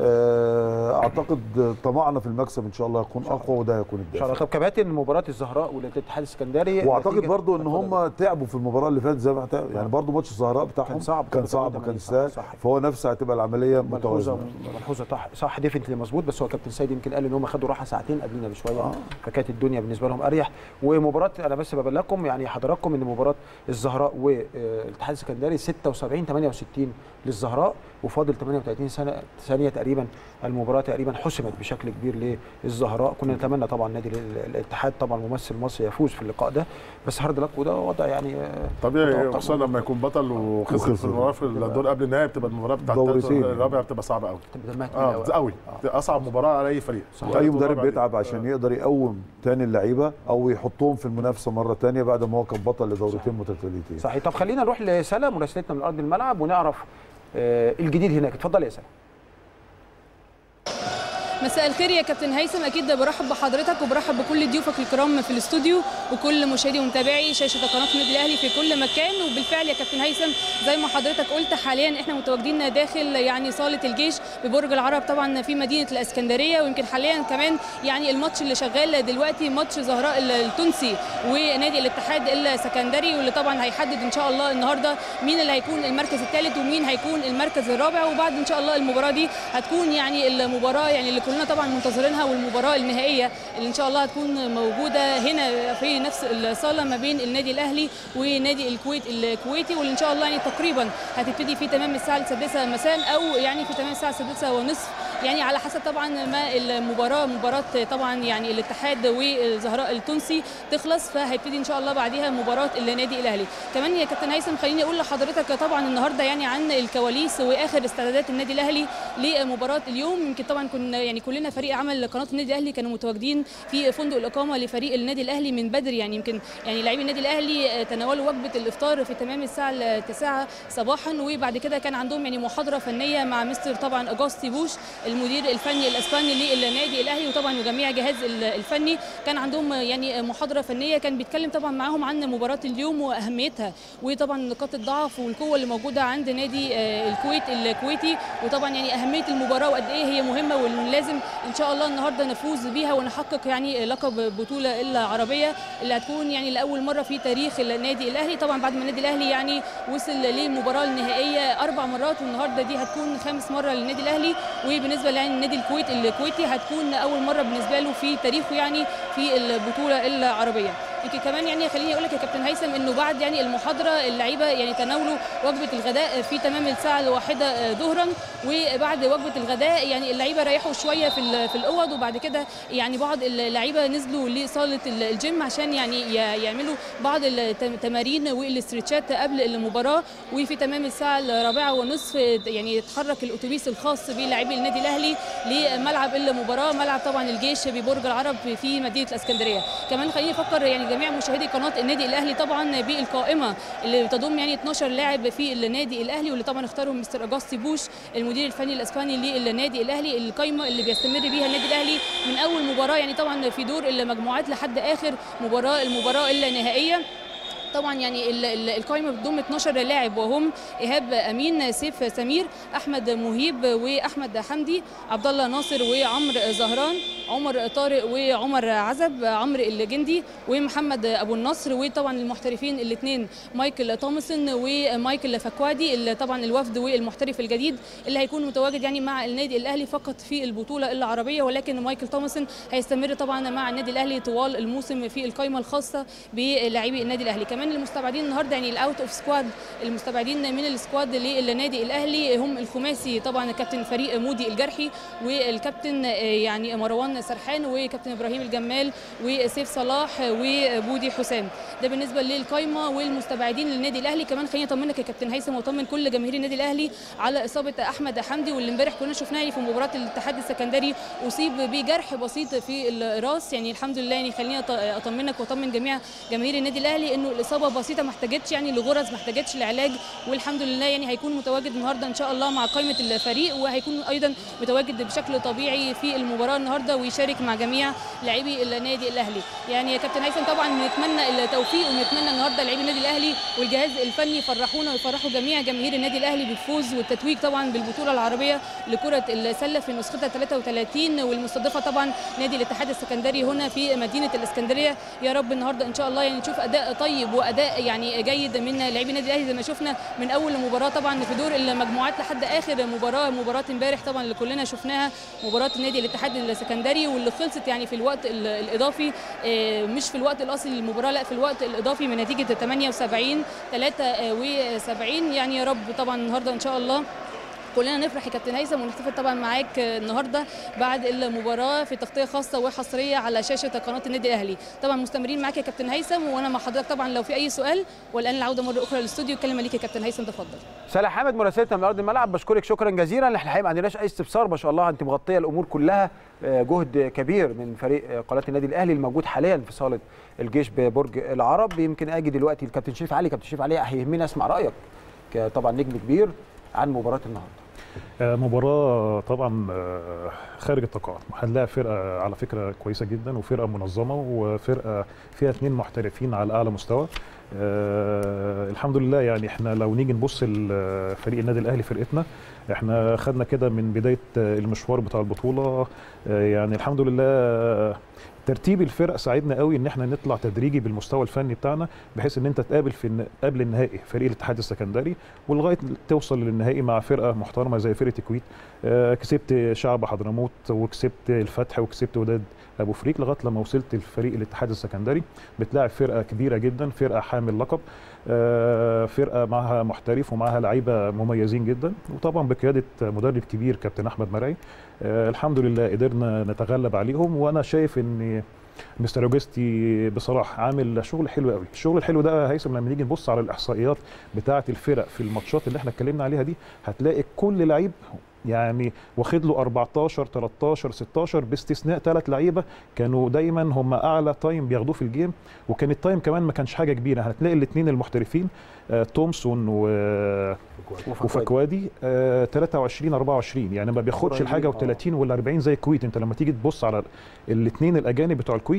اعتقد طمعنا في المكسب ان شاء الله يكون اقوى وده هيكون الدافع. ان شاء الله. طب كابتن مباراه الزهراء والاتحاد السكندري، واعتقد برضو ان هم تعبوا في المباراه اللي فاتت زي ما يعني برضو ماتش الزهراء بتاعهم كان صعب وكان سهل، فهو نفسه هتبقى العمليه متوازنه ملحوظه صح ديفنتلي مظبوط. بس هو كابتن سيد يمكن قال ان هم خدوا راحه ساعتين قبلنا بشويه فكانت الدنيا بالنسبه لهم اريح. ومباراه انا بس ببلغكم يعني حضراتكم ان مباراه الزهراء والاتحاد السكندري 76-68 للزهراء وفاضل 38 ثانيه تقريبا المباراه تقريبا حسمت بشكل كبير للزهراء. كنا نتمنى طبعا نادي الاتحاد طبعا ممثل مصر يفوز في اللقاء ده، بس هارد لك وده وضع يعني طبيعي، خصوصا لما يكون بطل وخسر في المباراه في الدور قبل النهائي بتبقى المباراه بتاعت الرابع بتبقى صعبه قوي قوي، اصعب مباراه على اي فريق. اي مدرب بيتعب عشان يقدر يقوم تاني اللعيبه او يحطهم في المنافسه مره ثانيه بعد ما هو كان بطل لدورتين متتاليتين. صحيح. طب خلينا نروح لسلا مراسلتنا من ارض الملعب ونعرف الجديد هناك. اتفضل يا سلا. مساء الخير يا كابتن هيثم، اكيد برحب بحضرتك وبرحب بكل ضيوفك الكرام في الاستوديو وكل مشاهدي ومتابعي شاشه قناه النادي الاهلي في كل مكان. وبالفعل يا كابتن هيثم زي ما حضرتك قلت حاليا احنا متواجدين داخل يعني صاله الجيش ببرج العرب طبعا في مدينه الاسكندريه، ويمكن حاليا كمان يعني الماتش اللي شغال دلوقتي ماتش زهراء التونسي ونادي الاتحاد السكندري، واللي طبعا هيحدد ان شاء الله النهارده مين اللي هيكون المركز الثالث ومين هيكون المركز الرابع. وبعد ان شاء الله المباراه دي هتكون يعني المباراه يعني اللي كلنا طبعا منتظرينها والمباراه النهائيه اللي ان شاء الله هتكون موجوده هنا في نفس الصاله ما بين النادي الاهلي ونادي الكويت الكويتي، واللي ان شاء الله يعني تقريبا هتبتدي في تمام الساعه 6 مساء او يعني في تمام الساعه 6:30 يعني على حسب طبعا ما مباراه طبعا يعني الاتحاد والزهراء التونسي تخلص، فهيبتدي ان شاء الله بعديها مباراه النادي الاهلي. كمان يا كابتن هيثم خليني اقول لحضرتك طبعا النهارده يعني عن الكواليس واخر استعدادات النادي الاهلي لمباراه اليوم. يمكن طبعا كنا يعني كلنا فريق عمل قناه النادي الاهلي كانوا متواجدين في فندق الاقامه لفريق النادي الاهلي من بدري، يعني يمكن يعني لاعبي النادي الاهلي تناولوا وجبه الافطار في تمام الساعه 9 صباحا، وبعد كده كان عندهم يعني محاضره فنيه مع مستر طبعا اجاستي بوش المدير الفني الاسباني للنادي الاهلي، وطبعا وجميع جهاز الفني كان عندهم يعني محاضره فنيه كان بيتكلم طبعا معاهم عن مباراه اليوم واهميتها وطبعا نقاط الضعف والقوه اللي موجوده عند نادي الكويت الكويتي، وطبعا يعني اهميه المباراه وقد ايه هي مهمه ولازم ان شاء الله النهارده نفوز بيها ونحقق يعني لقب بطوله العربيه اللي هتكون يعني لاول مره في تاريخ النادي الاهلي. طبعا بعد ما النادي الاهلي يعني وصل للمباراه النهائيه 4 مرات والنهارده دي هتكون 5 مره للنادي الاهلي، وبالنسبه يعني النادي الكويتي هتكون اول مره بالنسبه له في تاريخه يعني في البطوله العربيه. يمكن كمان يعني خليني اقول لك يا كابتن هيثم انه بعد يعني المحاضره اللعيبه يعني تناولوا وجبه الغداء في تمام الساعه 1 ظهرا، وبعد وجبه الغداء يعني اللعيبه ريحوا شويه في الاوض، وبعد كده يعني بعض اللعيبه نزلوا لصاله الجيم عشان يعني يعملوا بعض التمارين والاسترتشات قبل المباراه. وفي تمام الساعه 4:30 يعني اتحرك الاتوبيس الخاص بلاعبي النادي الاهلي لملعب المباراه، ملعب طبعا الجيش ببرج العرب في مدينه الاسكندريه. كمان خليني افكر يعني جميع مشاهدي قناه النادي الاهلي طبعا بالقائمه اللي بتضم يعني 12 لاعب في النادي الاهلي، واللي طبعا اختارهم مستر اجاستي بوش المدير الفني الاسباني للنادي الاهلي. القائمه اللي بيستمر بيها النادي الاهلي من اول مباراه يعني طبعا في دور المجموعات لحد اخر المباراه النهائيه. طبعا يعني القائمه بتضم 12 لاعب، وهم ايهاب امين، سيف سمير، احمد مهيب واحمد حمدي، عبد الله ناصر وعمرو زهران، عمر طارق وعمر عزب، عمرو الجندي ومحمد ابو النصر، وطبعا المحترفين الاثنين مايكل تومسون ومايكل فكوادي، اللي طبعا الوفد والمحترف الجديد اللي هيكون متواجد يعني مع النادي الاهلي فقط في البطوله العربيه، ولكن مايكل تومسون هيستمر طبعا مع النادي الاهلي طوال الموسم في القائمه الخاصه بلاعبي النادي الاهلي. كمان المستبعدين النهارده يعني الاوت اوف سكواد، المستبعدين من السكواد للنادي الاهلي هم الخماسي طبعا كابتن فريق مودي الجرحي، والكابتن يعني مروان سرحان، وكابتن ابراهيم الجمال، وسيف صلاح، وبودي حسام. ده بالنسبه للقائمه والمستبعدين للنادي الاهلي. كمان خليني اطمنك يا كابتن هيثم واطمن كل جماهير النادي الاهلي على اصابه احمد حمدي، واللي امبارح كنا شفناه في مباراه الاتحاد السكندري اصيب بجرح بسيط في الراس. يعني الحمد لله يعني خليني اطمنك واطمن جميع جماهير النادي الاهلي انه الاصابه بسيطه، ما احتاجتش يعني لغرز، ما احتاجتش لعلاج، والحمد لله يعني هيكون متواجد النهارده ان شاء الله مع قائمه الفريق، وهيكون ايضا متواجد بشكل طبيعي في المباراه النهارده ويشارك مع جميع لاعبي النادي الاهلي. يعني يا كابتن هيثم طبعا بنتمنى التوفيق، ونتمنى النهارده لاعبي النادي الاهلي والجهاز الفني يفرحونا ويفرحوا جميع جماهير النادي الاهلي بالفوز والتتويج طبعا بالبطوله العربيه لكره السله في نسختها 33 والمستضيفه طبعا نادي الاتحاد السكندري هنا في مدينه الاسكندريه. يا رب النهارده ان شاء الله يعني نشوف اداء طيب واداء يعني جيد من لاعبي النادي الاهلي زي ما شفنا من اول مباراه طبعا في دور المجموعات لحد اخر مباراه امبارح طبعا اللي كلنا شفناها، مباراه النادي الاتحاد السكندري واللي خلصت يعني في الوقت الاضافي، مش في الوقت الاصلي للمباراه، لا في الوقت الاضافي من نتيجه 78-73. يعني يا رب طبعا النهارده ان شاء الله كلنا نفرح يا كابتن هيثم ونحتفل طبعا معاك النهارده بعد المباراه في تغطيه خاصه وحصريه على شاشه قناه النادي الاهلي. طبعا مستمرين معاك يا كابتن هيثم وانا مع حضرتك طبعا لو في اي سؤال. والان العوده مره اخرى للاستوديو، الكلمه ليك يا كابتن هيثم، تفضل. سلا حامد مراسلتنا من ارض الملعب، بشكرك شكرا جزيلا. احنا الحقيقه ما عندناش اي استفسار، ما شاء الله انت مغطيه الامور كلها، جهد كبير من فريق قناه النادي الاهلي الموجود حاليا في صاله الجيش ببرج العرب. يمكن اجي دلوقتي الكابتن شريف علي. كابتن شريف علي هيهمني اسمع رايك طبعا نجم كبير عن مباراه النهارده. مباراة طبعا خارج التوقعات، هنلاقي فرقة على فكرة كويسة جدا وفرقة منظمة وفرقة فيها 2 محترفين على أعلى مستوى. الحمد لله يعني احنا لو نيجي نبص لفريق النادي الأهلي فرقتنا، احنا خدنا كده من بداية المشوار بتاع البطولة يعني الحمد لله ترتيب الفرق ساعدنا قوي ان احنا نطلع تدريجي بالمستوى الفني بتاعنا، بحيث ان انت تقابل قبل النهائي فريق الاتحاد السكندري ولغايه توصل للنهائي مع فرقه محترمه زي فرقه الكويت. كسبت شعب حضرموت وكسبت الفتح وكسبت وداد ابو فريق لغايه لما وصلت لفريق الاتحاد السكندري. بتلاعب فرقه كبيره جدا، فرقه حامل لقب، فرقه معها محترف ومعها لعيبه مميزين جدا، وطبعا بقياده مدرب كبير كابتن احمد مرعي. الحمد لله قدرنا نتغلب عليهم، وانا شايف ان مستر اوجستي بصراحه عامل شغل حلو قوي. الشغل الحلو ده هيثم لما نيجي نبص على الاحصائيات بتاعه الفرق في الماتشات اللي احنا اتكلمنا عليها دي، هتلاقي كل لعيب يعني واخد له 14 13 16 باستثناء 3 لعيبه كانوا دايما هم اعلى تايم بياخدوه في الجيم، وكان التايم كمان ما كانش حاجه كبيره. هتلاقي الاثنين المحترفين تومسون وفكوادي 23 24 يعني ما بياخدش الحاجه و30 ولا 40 زي الكويت. انت لما تيجي تبص على الاثنين الاجانب بتوع الكويت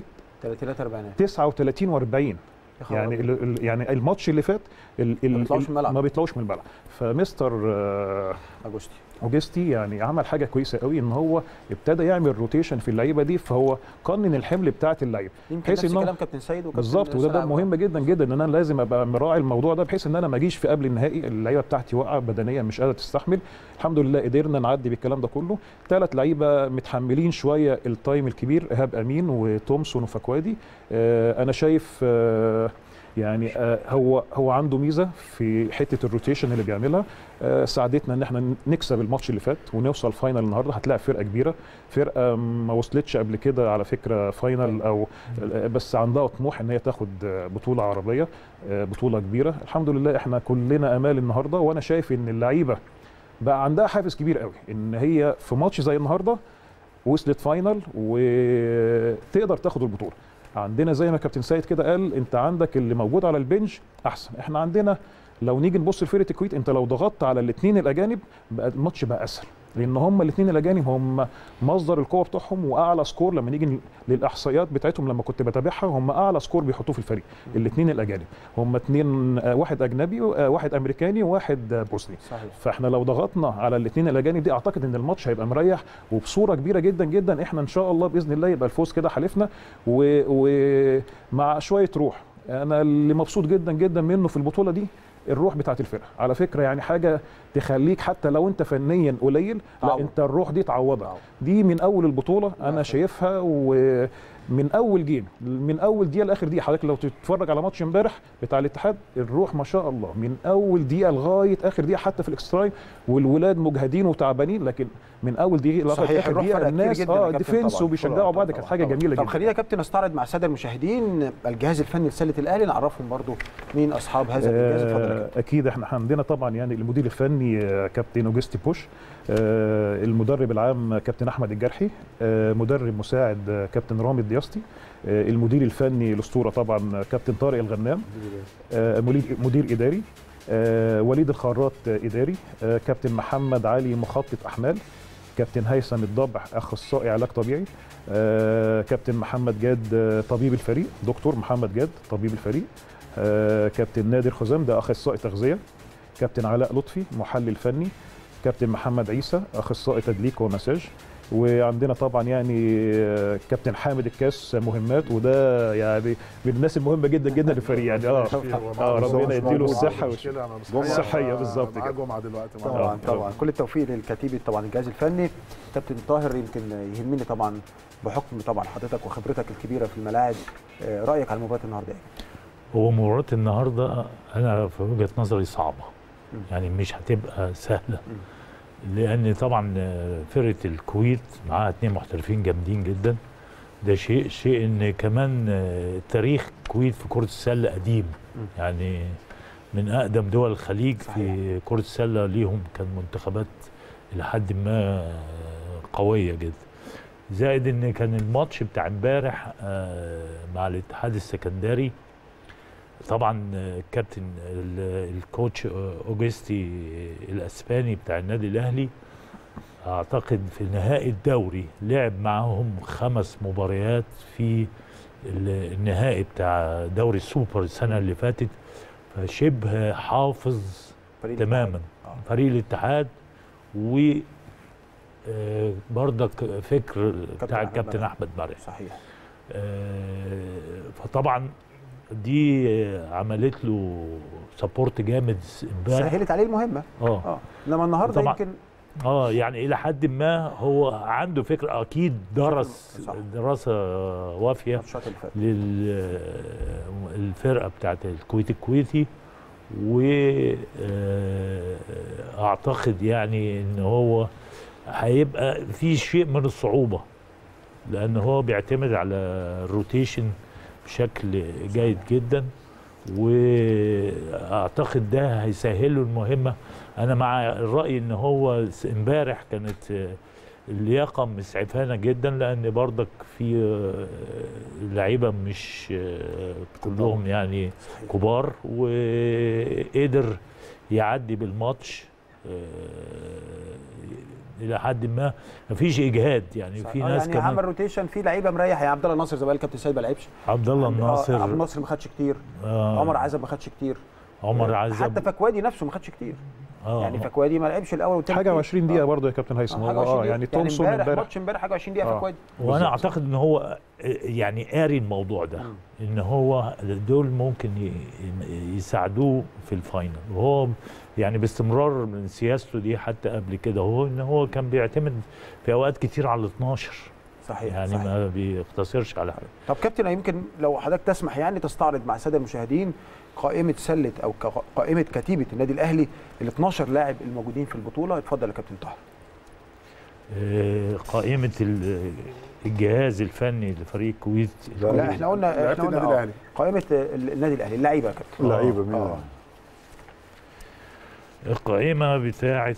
39 و40 يعني الماتش اللي فات ما بيطلعوش من الملعب. فمستر اوجستي يعني عمل حاجه كويسه قوي ان هو ابتدى يعمل روتيشن في اللعيبه دي، فهو قنن الحمل بتاعه اللعيبه يمكن نفس كلام كابتن سيد وكابتن بالظبط. وده مهم جدا جدا ان انا لازم ابقى مراعي الموضوع ده، بحيث ان انا ما اجيش في قبل النهائي اللعيبه بتاعتي واقعه بدنيا مش قادره تستحمل. الحمد لله قدرنا نعدي بالكلام ده كله. 3 لعيبه متحملين شويه التايم الكبير، ايهاب امين وتومسون وفكوادي. انا شايف يعني هو عنده ميزه في حته الروتيشن اللي بيعملها، ساعدتنا ان احنا نكسب الماتش اللي فات ونوصل فاينل النهارده. هتلاقي فرقه كبيره، فرقه ما وصلتش قبل كده على فكره فاينل، او بس عندها طموح ان هي تاخد بطوله عربيه، بطوله كبيره. الحمد لله احنا كلنا امال النهارده، وانا شايف ان اللعيبه بقى عندها حافز كبير قوي ان هي في ماتش زي النهارده وصلت فاينل وتقدر تاخد البطوله. عندنا زي ما كابتن سيد كده قال، انت عندك اللي موجود على البنش احسن. احنا عندنا لو نيجي نبص لفرقه الكويت، انت لو ضغطت على الاثنين الاجانب بقى الماتش بقى اسهل، لان هم الاثنين الاجانب هم مصدر القوه بتاعهم واعلى سكور. لما نيجي للاحصائيات بتاعتهم لما كنت بتابعها، هم اعلى سكور بيحطوه في الفريق. الاثنين الاجانب هم 2، واحد اجنبي واحد امريكاني وواحد بوسني. صحيح. فاحنا لو ضغطنا على الاثنين الاجانب دي، اعتقد ان الماتش هيبقى مريح وبصوره كبيره جدا جدا. احنا ان شاء الله باذن الله يبقى الفوز كده حالفنا، ومع شويه روح. انا اللي مبسوط جدا جدا منه في البطوله دي الروح بتاعت الفرقه، على فكره يعني حاجه تخليك حتى لو انت فنيا قليل، لا انت الروح دي تعوضها. دي من اول البطوله انا شايفها، ومن اول جيم، من اول دقيقه لاخر دقيقه. حضرتك لو تتفرج على ماتش امبارح بتاع الاتحاد، الروح ما شاء الله من اول دقيقه لغايه اخر دقيقه، حتى في الاكسترايم والولاد مجهدين وتعبانين، لكن من اول دقيقه لغايه اخر دقيقه الناس ديفنس وبيشجعوا بعض. كانت حاجه جميله جدا. طب خلينا يا كابتن استعرض مع الساده المشاهدين الجهاز الفني لسله الاهلي، نعرفهم برضو مين اصحاب هذا الجهاز. اتفضل. اكيد احنا عندنا طبعا يعني المدير الفني كابتن اوجستي بوش، المدرب العام كابتن احمد الجرحي، مدرب مساعد كابتن رامي الدياستي، المدير الفني الاسطوره طبعا كابتن طارق الغنام، مدير اداري، وليد الخراط اداري، كابتن محمد علي مخطط احمال، كابتن هيثم الضبع اخصائي علاج طبيعي، كابتن محمد جاد طبيب الفريق، دكتور محمد جاد طبيب الفريق، كابتن نادر خزام ده اخصائي تغذيه، كابتن علاء لطفي محلل فني، كابتن محمد عيسى اخصائي تدليك ومساج، وعندنا طبعا يعني كابتن حامد الكاس مهمات، وده يعني من الناس المهمه جدا جدا للفريق يعني. ربنا يديله الصحه والصحيه بالظبط كده. جمعه دلوقتي طبعا كل التوفيق للكتيبه طبعا الجهاز الفني. كابتن طاهر، يمكن يهمني طبعا بحكم طبعا حضرتك وخبرتك الكبيره في الملاعب، رايك على مباراه النهارده ايه؟ هو مباراه النهارده انا في وجهه نظري صعبه، يعني مش هتبقى سهله، لان طبعا فرقه الكويت معاها 2 محترفين جامدين جدا. ده شيء ان كمان تاريخ الكويت في كره السله قديم، يعني من اقدم دول الخليج في كره السله، ليهم كان منتخبات الى حد ما قويه جدا. زائد ان كان الماتش بتاع امبارح مع الاتحاد السكندري، طبعا الكابتن الكوتش اوجستي الاسباني بتاع النادي الاهلي، اعتقد في نهائي الدوري لعب معاهم 5 مباريات في النهائي بتاع دوري السوبر السنه اللي فاتت، فشبه حافظ تماما فريق الاتحاد. و برضك فكر بتاع الكابتن احمد مرعي. صحيح. فطبعا دي عملت له سبورت جامد امبارح، سهلت عليه المهمه. انما النهارده يمكن يعني الى حد ما هو عنده فكره، اكيد درس دراسه وافيه للفرقه بتاعت الكويت الكويتي، واعتقد يعني ان هو هيبقى في شيء من الصعوبه، لان هو بيعتمد على الروتيشن بشكل جيد جدا، واعتقد ده هيسهله المهمه. انا مع الراي ان هو امبارح كانت اللياقه مسعفانه جدا، لان برضك في لعيبه مش كلهم يعني كبار، وقدر يعدي بالماتش الى حد ما. مفيش اجهاد يعني، في ناس يعني كمان عمل روتيشن في لعيبه مريح. يعني عبد الله الناصر زي ما قال الكابتن سيد ما لعبش، عبد الله الناصر عبد الناصر ما خدش كتير، عمر عزب ما خدش كتير، عمر عزب حتى فكوادي نفسه ما خدش كتير. يعني فكوادي ما لعبش الاول والثاني حاجه و20 دقيقه برضه يا كابتن هيثم. يعني تومسون ماتش امبارح حاجه 20 دقيقه فكوادي. وانا اعتقد ان هو يعني قاري الموضوع ده، ان هو دول ممكن يساعدوه في الفاينل، وهو يعني باستمرار من سياسته دي حتى قبل كده هو ان هو كان بيعتمد في اوقات كتير على ال 12. صحيح يعني صحيح. ما بيقتصرش على حاجه. طب كابتن يمكن لو حضرتك تسمح يعني تستعرض مع الساده المشاهدين قائمه سله او قائمه كتيبه النادي الاهلي ال 12 لاعب الموجودين في البطوله. اتفضل يا كابتن طاهر. قائمه الجهاز الفني لفريق الكويت. لا احنا قلنا قائمه النادي الاهلي اللعيبه يا كابتن. اللعيبه مين؟ القائمه بتاعه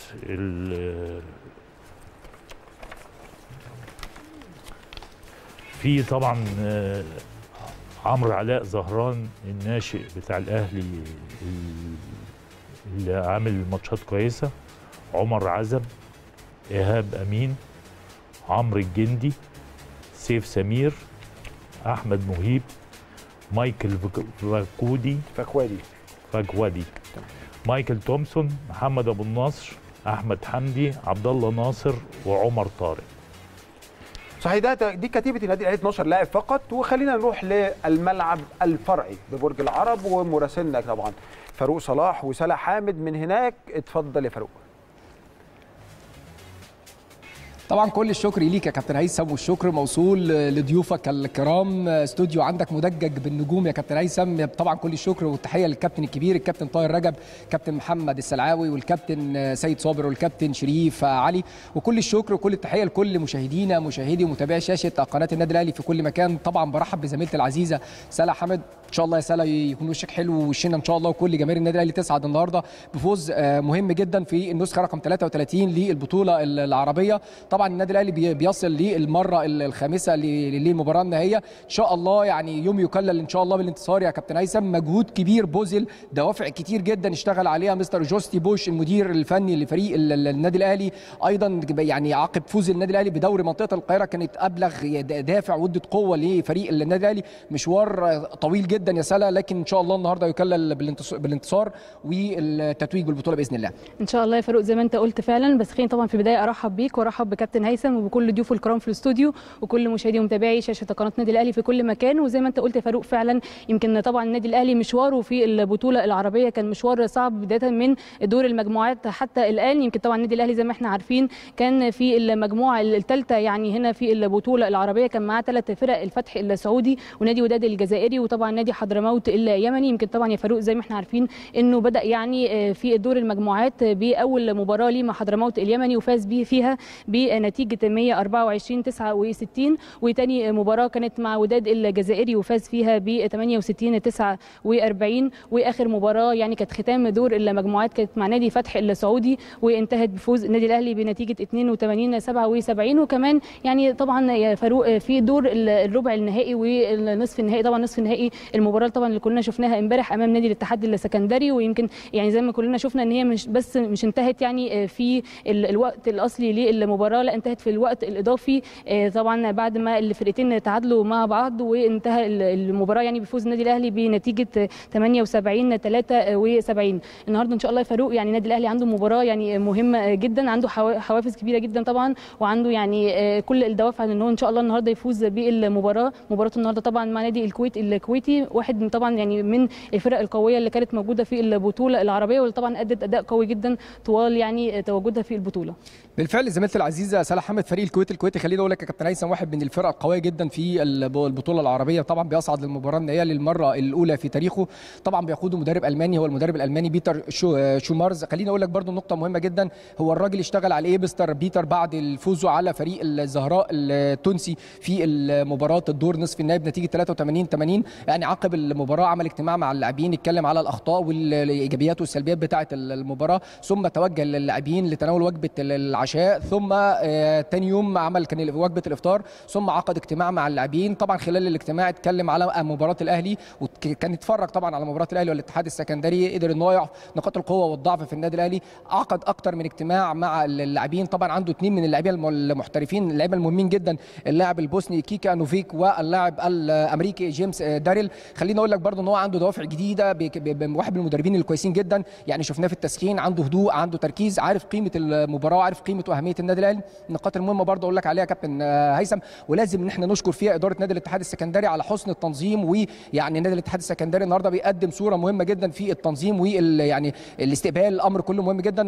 في طبعا عمرو علاء زهران الناشئ بتاع الاهلي اللي عامل ماتشات كويسه، عمر عزب، ايهاب امين، عمرو الجندي، سيف سمير، احمد مهيب، مايكل فاكوادي، مايكل تومسون، محمد ابو النصر، احمد حمدي، عبد الله ناصر، وعمر طارق. صحيح دي كتيبه النادي الاهلي 12 لاعب فقط. وخلينا نروح للملعب الفرعي ببرج العرب ومراسلنا طبعا فاروق صلاح وسلا حامد من هناك. اتفضل يا فاروق. طبعا كل الشكر ليك يا كابتن هيثم، والشكر موصول لضيوفك الكرام. استوديو عندك مدجج بالنجوم يا كابتن هيثم. طبعا كل الشكر والتحيه للكابتن الكبير الكابتن طاهر رجب، كابتن محمد السلعاوي، والكابتن سيد صابر، والكابتن شريف علي. وكل الشكر وكل التحيه لكل مشاهدي ومتابعي شاشه قناه النادي الاهلي في كل مكان. طبعا برحب بزميلتي العزيزه سلا حامد. ان شاء الله يا سلا يكون وشك حلو ووشنا ان شاء الله، وكل جماهير النادي الاهلي تسعد النهارده بفوز مهم جدا في النسخه رقم 33 للبطوله العربيه. طبعا النادي الاهلي بيصل للمره الخامسه للمباراه النهائيه. ان شاء الله يعني يوم يكلل ان شاء الله بالانتصار يا كابتن هيثم. مجهود كبير بذل، دوافع كتير جدا اشتغل عليها مستر جوستي بوش المدير الفني لفريق النادي الاهلي. ايضا يعني عقب فوز النادي الاهلي بدوري منطقه القاهره كانت ابلغ دافع وادت قوه لفريق النادي الاهلي. مشوار طويل جدا يا سلا، لكن ان شاء الله النهارده يكلل بالانتصار والتتويج بالبطوله باذن الله. ان شاء الله يا فاروق زي ما انت قلت فعلا. بس خليني طبعا في البدايه ارحب بيك وارحب بكابتن هيثم وبكل ضيوفه الكرام في الاستوديو وكل مشاهدي ومتابعي شاشه قناه النادي الاهلي في كل مكان. وزي ما انت قلت يا فاروق فعلا يمكن طبعا النادي الاهلي مشواره في البطوله العربيه كان مشوار صعب بدايه من دور المجموعات حتى الان. يمكن طبعا النادي الاهلي زي ما احنا عارفين كان في المجموعه الثالثه يعني هنا في البطوله العربيه، كان معاه 3 فرق: الفتح السعودي ونادي وداد الجزائري وطبعا نادي حضرموت اليمني. يمكن طبعا يا فاروق زي ما احنا عارفين انه بدا يعني في دور المجموعات باول مباراه ليه مع حضرموت اليمني وفاز به فيها بنتيجه 124-69، وتاني مباراه كانت مع وداد الجزائري وفاز فيها ب 68-49، واخر مباراه يعني كانت ختام دور المجموعات كانت مع نادي فتح السعودي وانتهت بفوز النادي الاهلي بنتيجه 82-77. وكمان يعني طبعا يا فاروق في دور الربع النهائي والنصف النهائي، طبعا نصف النهائي المباراه طبعا اللي كلنا شفناها امبارح امام نادي الاتحاد السكندري، ويمكن يعني زي ما كلنا شفنا ان هي مش انتهت يعني في الوقت الاصلي للمباراه، لا انتهت في الوقت الاضافي طبعا بعد ما الفرقتين تعادلوا مع بعض، وانتهى المباراه يعني بفوز النادي الاهلي بنتيجه 78-73. النهارده ان شاء الله يا فاروق يعني النادي الاهلي عنده مباراه يعني مهمه جدا، عنده حوافز كبيره جدا طبعا، وعنده يعني كل الدوافع ان هو ان شاء الله النهارده يفوز بالمباراه. مباراته النهارده طبعا مع نادي الكويتي، واحد طبعا يعني من الفرق القويه اللي كانت موجوده في البطوله العربيه، واللي طبعا ادت اداء قوي جدا طوال يعني تواجدها في البطوله. بالفعل زميلتي العزيزه سلا حامد، فريق الكويتي خليني اقول لك يا كابتن هيثم واحد من الفرق القويه جدا في البطوله العربيه، طبعا بيصعد للمباراه النهائيه للمره الاولى في تاريخه. طبعا بيقوده مدرب الماني، هو المدرب الالماني بيتر شومارز. خليني اقول لك برده نقطه مهمه جدا، هو الراجل اشتغل على ايه مستر بيتر بعد الفوز على فريق الزهراء التونسي في مباراه الدور نصف النهائي بنتيجه 83-80. يعني عقب المباراه عمل اجتماع مع اللاعبين، اتكلم على الاخطاء والايجابيات والسلبيات بتاعه المباراه، ثم توجه للاعبين لتناول وجبه العشاء، ثم ثاني يوم عمل كان وجبه الافطار، ثم عقد اجتماع مع اللاعبين. طبعا خلال الاجتماع اتكلم على مباراه الاهلي، وكان اتفرج طبعا على مباراه الاهلي والاتحاد السكندري، قدر انه يعرف نقاط القوه والضعف في النادي الاهلي. عقد اكتر من اجتماع مع اللاعبين، طبعا عنده 2 من اللاعبين المحترفين، اللاعبين المهمين جدا، اللاعب البوسني كيكا نوفيك واللاعب الامريكي جيمس داريل. خليني اقول لك برضو ان هو عنده دوافع جديده، واحد من المدربين الكويسين جدا، يعني شفناه في التسخين، عنده هدوء، عنده تركيز، عارف قيمه المباراه، عارف قيمه واهميه النادي الاهلي. النقاط المهمه برضو اقول لك عليها كابتن هيثم، ولازم ان احنا نشكر فيها اداره نادي الاتحاد السكندري على حسن التنظيم. ويعني نادي الاتحاد السكندري النهارده بيقدم صوره مهمه جدا في التنظيم يعني الاستقبال، الامر كله مهم جدا.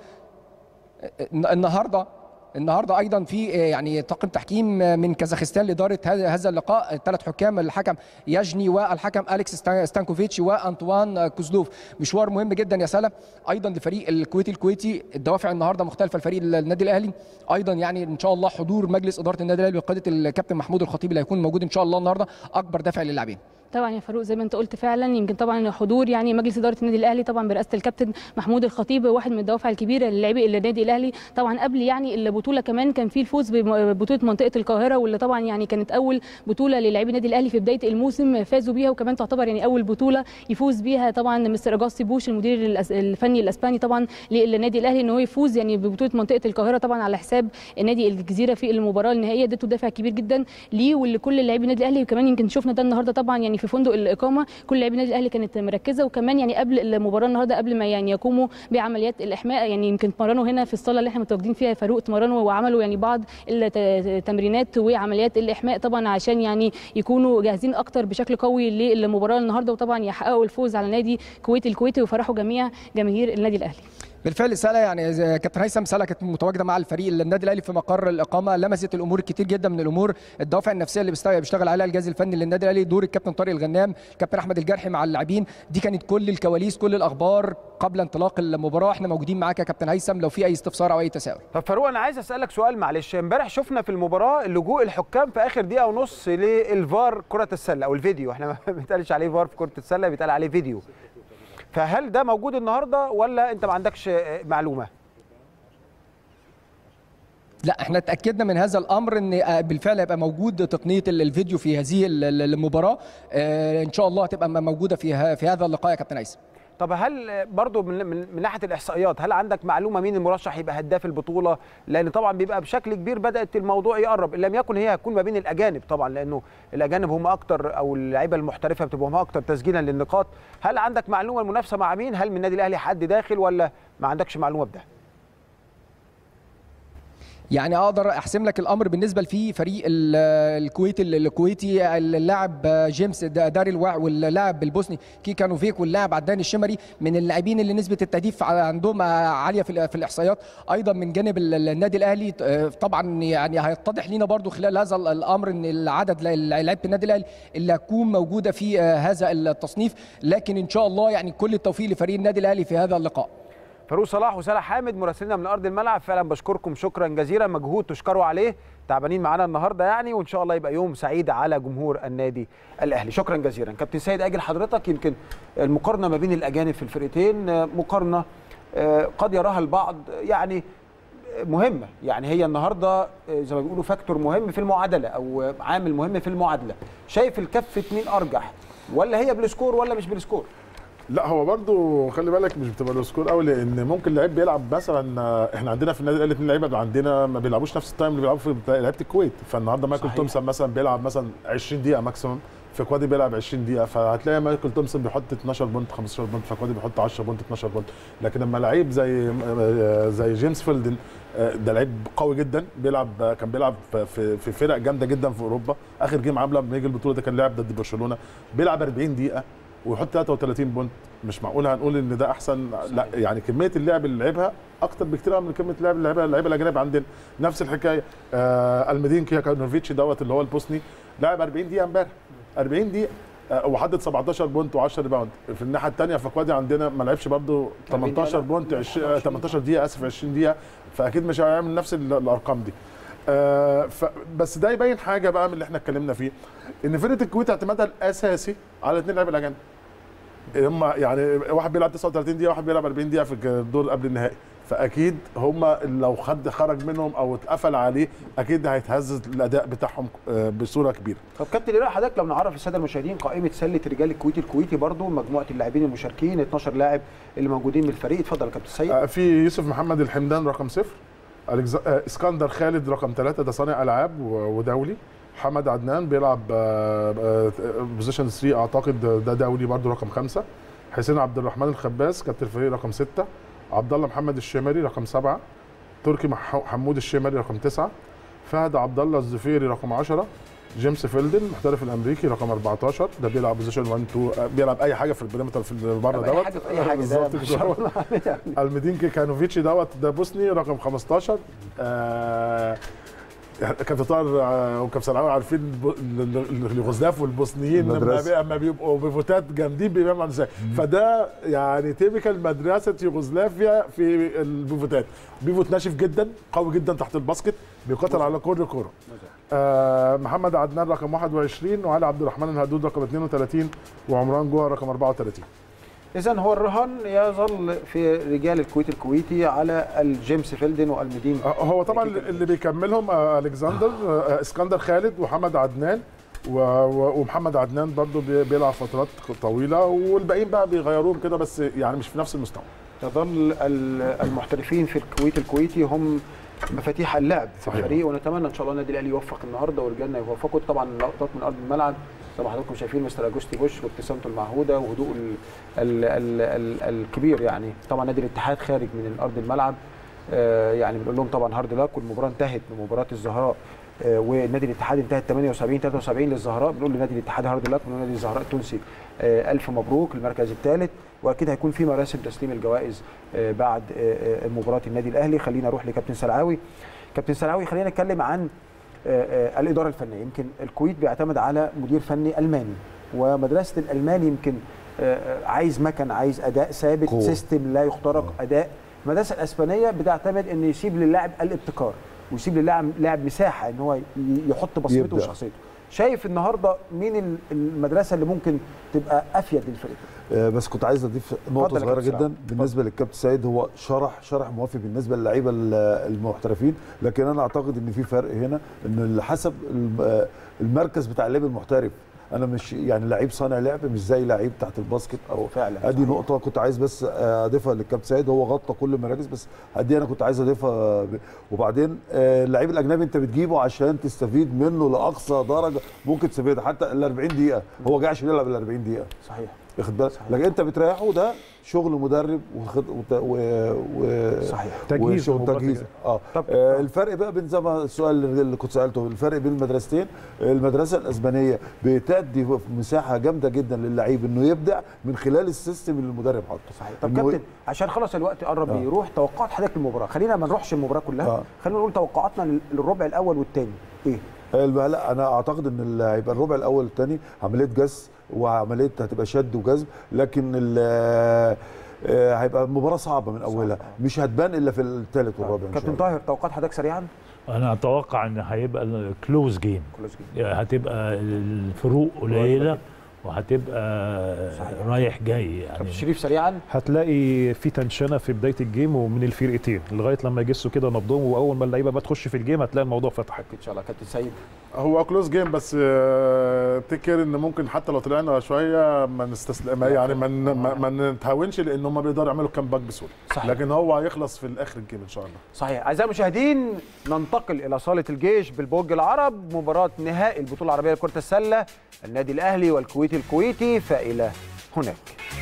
النهارده ايضا في يعني طاقم تحكيم من كازاخستان لاداره هذا اللقاء، 3 حكام، الحكم ياجني والحكم اليكس ستانكوفيتش وانطوان كوزلوف. مشوار مهم جدا يا سلا ايضا لفريق الكويتي. الدوافع النهارده مختلفه لفريق النادي الاهلي ايضا، يعني ان شاء الله حضور مجلس اداره النادي الاهلي بقياده الكابتن محمود الخطيب اللي هيكون موجود ان شاء الله النهارده اكبر دافع للاعبين. طبعا يا فاروق زي ما انت قلت فعلا، يمكن طبعا حضور يعني مجلس اداره النادي الاهلي طبعا برئاسه الكابتن محمود الخطيب واحد من الدوافع الكبيره للاعبي النادي الاهلي. طبعا قبل يعني البطوله كمان كان في الفوز ببطوله منطقه القاهره، واللي طبعا يعني كانت اول بطوله للاعبي النادي الاهلي في بدايه الموسم فازوا بيها، وكمان تعتبر يعني اول بطوله يفوز بيها طبعا مستر اجاستي بوش المدير الفني الاسباني طبعا للنادي الاهلي، ان هو يفوز يعني ببطوله منطقه القاهره طبعا على حساب نادي الجزيره في المباراه النهائيه. ده دافع كبير جدا ليه ولكل لاعبي النادي الاهلي. وكمان يمكن شفنا ده النهارده طبعا يعني في فندق الاقامه كل لاعبي النادي الاهلي كانت مركزه. وكمان يعني قبل المباراه النهارده قبل ما يعني يقوموا بعمليات الاحماء، يعني يمكن اتمرنوا هنا في الصاله اللي احنا متواجدين فيها فاروق، اتمرنوا وعملوا يعني بعض التمرينات وعمليات الاحماء طبعا عشان يعني يكونوا جاهزين اكتر بشكل قوي للمباراه النهارده، وطبعا يحققوا الفوز على نادي الكويتي ويفرحوا جميع جماهير النادي الاهلي. بالفعل سلا يعني كابتن هيثم، سلا كانت متواجده مع الفريق النادي الاهلي في مقر الاقامه، لمست الامور كتير جدا من الامور، الدوافع النفسيه اللي بيشتغل عليها الجهاز الفني للنادي الاهلي، دور الكابتن طارق الغنام، الكابتن احمد الجرحي مع اللاعبين. دي كانت كل الكواليس، كل الاخبار قبل انطلاق المباراه. احنا موجودين معاك يا كابتن هيثم لو في اي استفسار او اي تساؤل. طب فاروق انا عايز اسالك سؤال معلش، امبارح شفنا في المباراه لجوء الحكام في اخر دقيقه ونص للفار كره السله او الفيديو، احنا ما بيتقالش عليه فار في كره السله، بيتقال عليه فيديو. فهل ده موجود النهارده ولا انت ما عندكش معلومه؟ لا احنا اتاكدنا من هذا الامر ان بالفعل هيبقى موجود تقنيه الفيديو في هذه المباراه، ان شاء الله هتبقى موجوده في هذا اللقاء يا كابتن هيثم. طب هل برضو من ناحيه الاحصائيات هل عندك معلومه مين المرشح يبقى هداف البطوله؟ لان طبعا بيبقى بشكل كبير بدات الموضوع يقرب، ان لم يكن هي هتكون ما بين الاجانب طبعا، لانه الاجانب هم اكتر او اللعيبه المحترفه بتبقى هم اكتر تسجيلا للنقاط. هل عندك معلومه المنافسه مع مين؟ هل من النادي الاهلي حد داخل ولا ما عندكش معلومه بده؟ يعني اقدر احسم لك الامر بالنسبه لفي فريق الكويتي اللاعب جيمس داريل واللاعب البوسني كيكانوفيك واللاعب عدنان الشمري من اللاعبين اللي نسبه التهديف عندهم عاليه في الاحصائيات. ايضا من جانب النادي الاهلي طبعا يعني هيتضح لينا برضو خلال هذا الامر ان العدد لعيبه النادي الاهلي اللي هتكون موجوده في هذا التصنيف، لكن ان شاء الله يعني كل التوفيق لفريق النادي الاهلي في هذا اللقاء. فاروق صلاح وسلا حامد مراسلنا من ارض الملعب، فعلا بشكركم شكرا جزيلا، مجهود تشكروا عليه، تعبانين معانا النهارده يعني، وان شاء الله يبقى يوم سعيد على جمهور النادي الاهلي. شكرا جزيلا كابتن سيد. اجل حضرتك، يمكن المقارنه ما بين الاجانب في الفرقتين مقارنه قد يراها البعض يعني مهمه، يعني هي النهارده زي ما بيقولوا فاكتور مهم في المعادله او عامل مهم في المعادله. شايف الكفه مين ارجح، ولا هي بالسكور ولا مش بالسكور؟ لا هو برضو خلي بالك مش بتبقى السكور قوي، لان ممكن لعيب بيلعب مثلا، احنا عندنا في النادي الاهلي 2 لعيبه عندنا ما بيلعبوش نفس التايم اللي بيلعبوا في لعيبه الكويت. فالنهارده مايكل تومسون مثلا بيلعب مثلا 20 دقيقه ماكسيمم، فكوادي بيلعب 20 دقيقه، فهتلاقي مايكل تومسون بيحط 12 بونت 15 بونت، فكوادي بيحط 10 بونت 12 بونت. لكن لما لعيب زي جيمس فيلدن ده لعيب قوي جدا، كان بيلعب في فرق جامده جدا في اوروبا. اخر جيم عامله لما يجي البطوله ده كان لعب ضد برشلونه، بيلعب 40 دقيقه ويحط 33 بونت. مش معقول هنقول ان ده احسن، لا يعني كميه اللعب اللي لعبها اكتر بكتير من كميه اللعب اللي لعبها اللعيبه الاجانب عندنا. نفس الحكايه المدين كيكانوفيتش دوت اللي هو البوسني لعب 40 دقيقه امبارح، 40 دقيقه وحدد 17 بونت و10 ريباوند. في الناحيه الثانيه فكوادي عندنا ما لعبش برده 18 بونت 18 دقيقه 20 دقيقه، فاكيد مش هيعمل نفس الارقام دي. بس ده يبين حاجه بقى من اللي احنا اتكلمنا فيه، ان فرقه الكويت اعتمادها الاساسي على 2 لعيبه الاجانب. هم يعني واحد بيلعب 39 دقيقه وواحد بيلعب 40 دقيقه في الدور قبل النهائي، فاكيد هم لو خرج منهم او اتقفل عليه اكيد هيتهز الاداء بتاعهم بصوره كبيره. طب كابتن ايه راي حضرتك لو نعرف الساده المشاهدين قائمه سله رجال الكويتي برضو مجموعه اللاعبين المشاركين 12 لاعب اللي موجودين من الفريق؟ اتفضل يا كابتن سيد. في يوسف محمد الحمدان رقم 0، اسكندر خالد رقم 3 ده صانع العاب ودولي، محمد عدنان بيلعب بوزيشن 3 اعتقد، ده دولي برده رقم 5. حسين عبد الرحمن الخباس كابتن الفريق رقم 6. عبد الله محمد الشمري رقم 7. تركي حمود الشمري رقم 9. فهد عبد الله الزفيري رقم 10. جيمس فيلدن المحترف الامريكي رقم 14، ده بيلعب بوزيشن 1 2، بيلعب اي حاجه في البريمتر في بره دوت، اي حاجه بالظبط. المدين كانوفيتشي دوت ده بوسني رقم 15. كابتن طاهر وكابتن سلعاوي عارفين اليوغوسلاف والبوسنيين لما بيبقوا بفوتات جامدين بيبقوا ازاي، فده يعني تيبيكال مدرسه يوغوسلافيا في البيفوتات. بيفوت ناشف جدا قوي جدا تحت الباسكت، بيقاتل على كل كوره. محمد عدنان رقم 21، وعلي عبد الرحمن الهدود رقم 32، وعمران جوهر رقم 34. إذن هو الرهان يظل في رجال الكويت الكويتي على الجيمس فيلدن والمدين. هو طبعا اللي بيكملهم الكسندر اسكندر خالد وحمد عدنان، ومحمد عدنان برضو بيلعب فترات طويله، والباقيين بقى بيغيروهم كده بس يعني مش في نفس المستوى. يظل المحترفين في الكويت الكويتي هم مفاتيح اللعب في الفريق، ونتمنى ان شاء الله النادي الاهلي يوفق النهارده ورجالنا يوفقوا. طبعا لقطات من ارض الملعب زي ما حضراتكم شايفين مستر اجوستي بوش وابتسامته المعهوده وهدوءه الكبير. يعني طبعا نادي الاتحاد خارج من ارض الملعب، يعني بنقول لهم طبعا هارد لاك، والمباراه انتهت بمباراه الزهراء، ونادي الاتحاد انتهت 78-73 للزهراء. بنقول لنادي الاتحاد هارد لاك، بنقول لنادي الزهراء التونسي الف مبروك المركز الثالث، واكيد هيكون في مراسم تسليم الجوائز بعد مباراه النادي الاهلي. خلينا نروح لكابتن سلعاوي. كابتن سلعاوي، خلينا نتكلم عن الاداره الفنيه. يمكن الكويت بيعتمد على مدير فني الماني، ومدرسه الالماني يمكن عايز مكن، عايز اداء ثابت، سيستم لا يخترق، اداء. المدرسه الاسبانيه بتعتمد ان يسيب للاعب الابتكار، ويسيب للاعب مساحه ان هو يحط بصمته وشخصيته. شايف النهارده مين المدرسه اللي ممكن تبقى افيد للفريق؟ بس كنت عايز اضيف نقطه صغيره جدا بالنسبه للكابتن سيد. هو شرح موافق بالنسبه للعيبه المحترفين، لكن انا اعتقد ان في فرق هنا، ان حسب المركز بتاع اللاعب المحترف. انا مش يعني لعيب صانع لعب مش زي لعيب تحت الباسكت او فعلا. ادي نقطه كنت عايز بس اضيفها للكابتن سيد. هو غطى كل المراكز، بس دي انا كنت عايز اضيفها. وبعدين اللعيب الاجنبي انت بتجيبه عشان تستفيد منه لاقصى درجه ممكن تستفيد، حتى ال 40 دقيقه هو جاي عشان يلعب ال 40 دقيقه. صحيح. واخد بالك؟ لكن انت بتريحه، ده شغل مدرب صحيح، تجهيز. الفرق بقى بين زي ما السؤال اللي كنت سالته، الفرق بين المدرستين، المدرسه الاسبانيه بتدي مساحه جامده جدا للعيب انه يبدع من خلال السيستم اللي المدرب حاطه. صحيح. طب كابتن، عشان خلاص الوقت قرب يروح، توقعات حضرتك للمباراه، خلينا ما نروحش المباراه كلها، خلينا نقول توقعاتنا للربع الاول والثاني ايه؟ لا انا اعتقد ان هيبقى الربع الاول والثاني عمليه جس وعمليه هتبقى شد وجذب، لكن هيبقى مباراه صعبه من اولها، مش هتبان الا في الثالث والرابع. كابتن طاهر، توقعات حضرتك سريعا؟ انا اتوقع ان هيبقى كلوز جيم، هتبقى الفروق قليله وهتبقى رايح جاي. يعني شريف سريعا، هتلاقي في تنشنه في بدايه الجيم ومن الفرقتين لغايه لما يجسوا كده نبضهم، واول ما اللعيبه بقى تخش في الجيم هتلاقي الموضوع فتح ان شاء الله. كابتن سيد، هو كلوز جيم، بس افتكر ان ممكن حتى لو طلعنا شويه ما نستسلم، يعني ما نتهاونش، لان هم بيقدروا يعملوا كامباك بسهوله. لكن هو هيخلص في الاخر الجيم ان شاء الله. صحيح. اعزائي المشاهدين، ننتقل الى صاله الجيش بالبرج العرب، مباراه نهائي البطوله العربيه لكره السله، النادي الاهلي والكويت الكويتي، فالى هناك.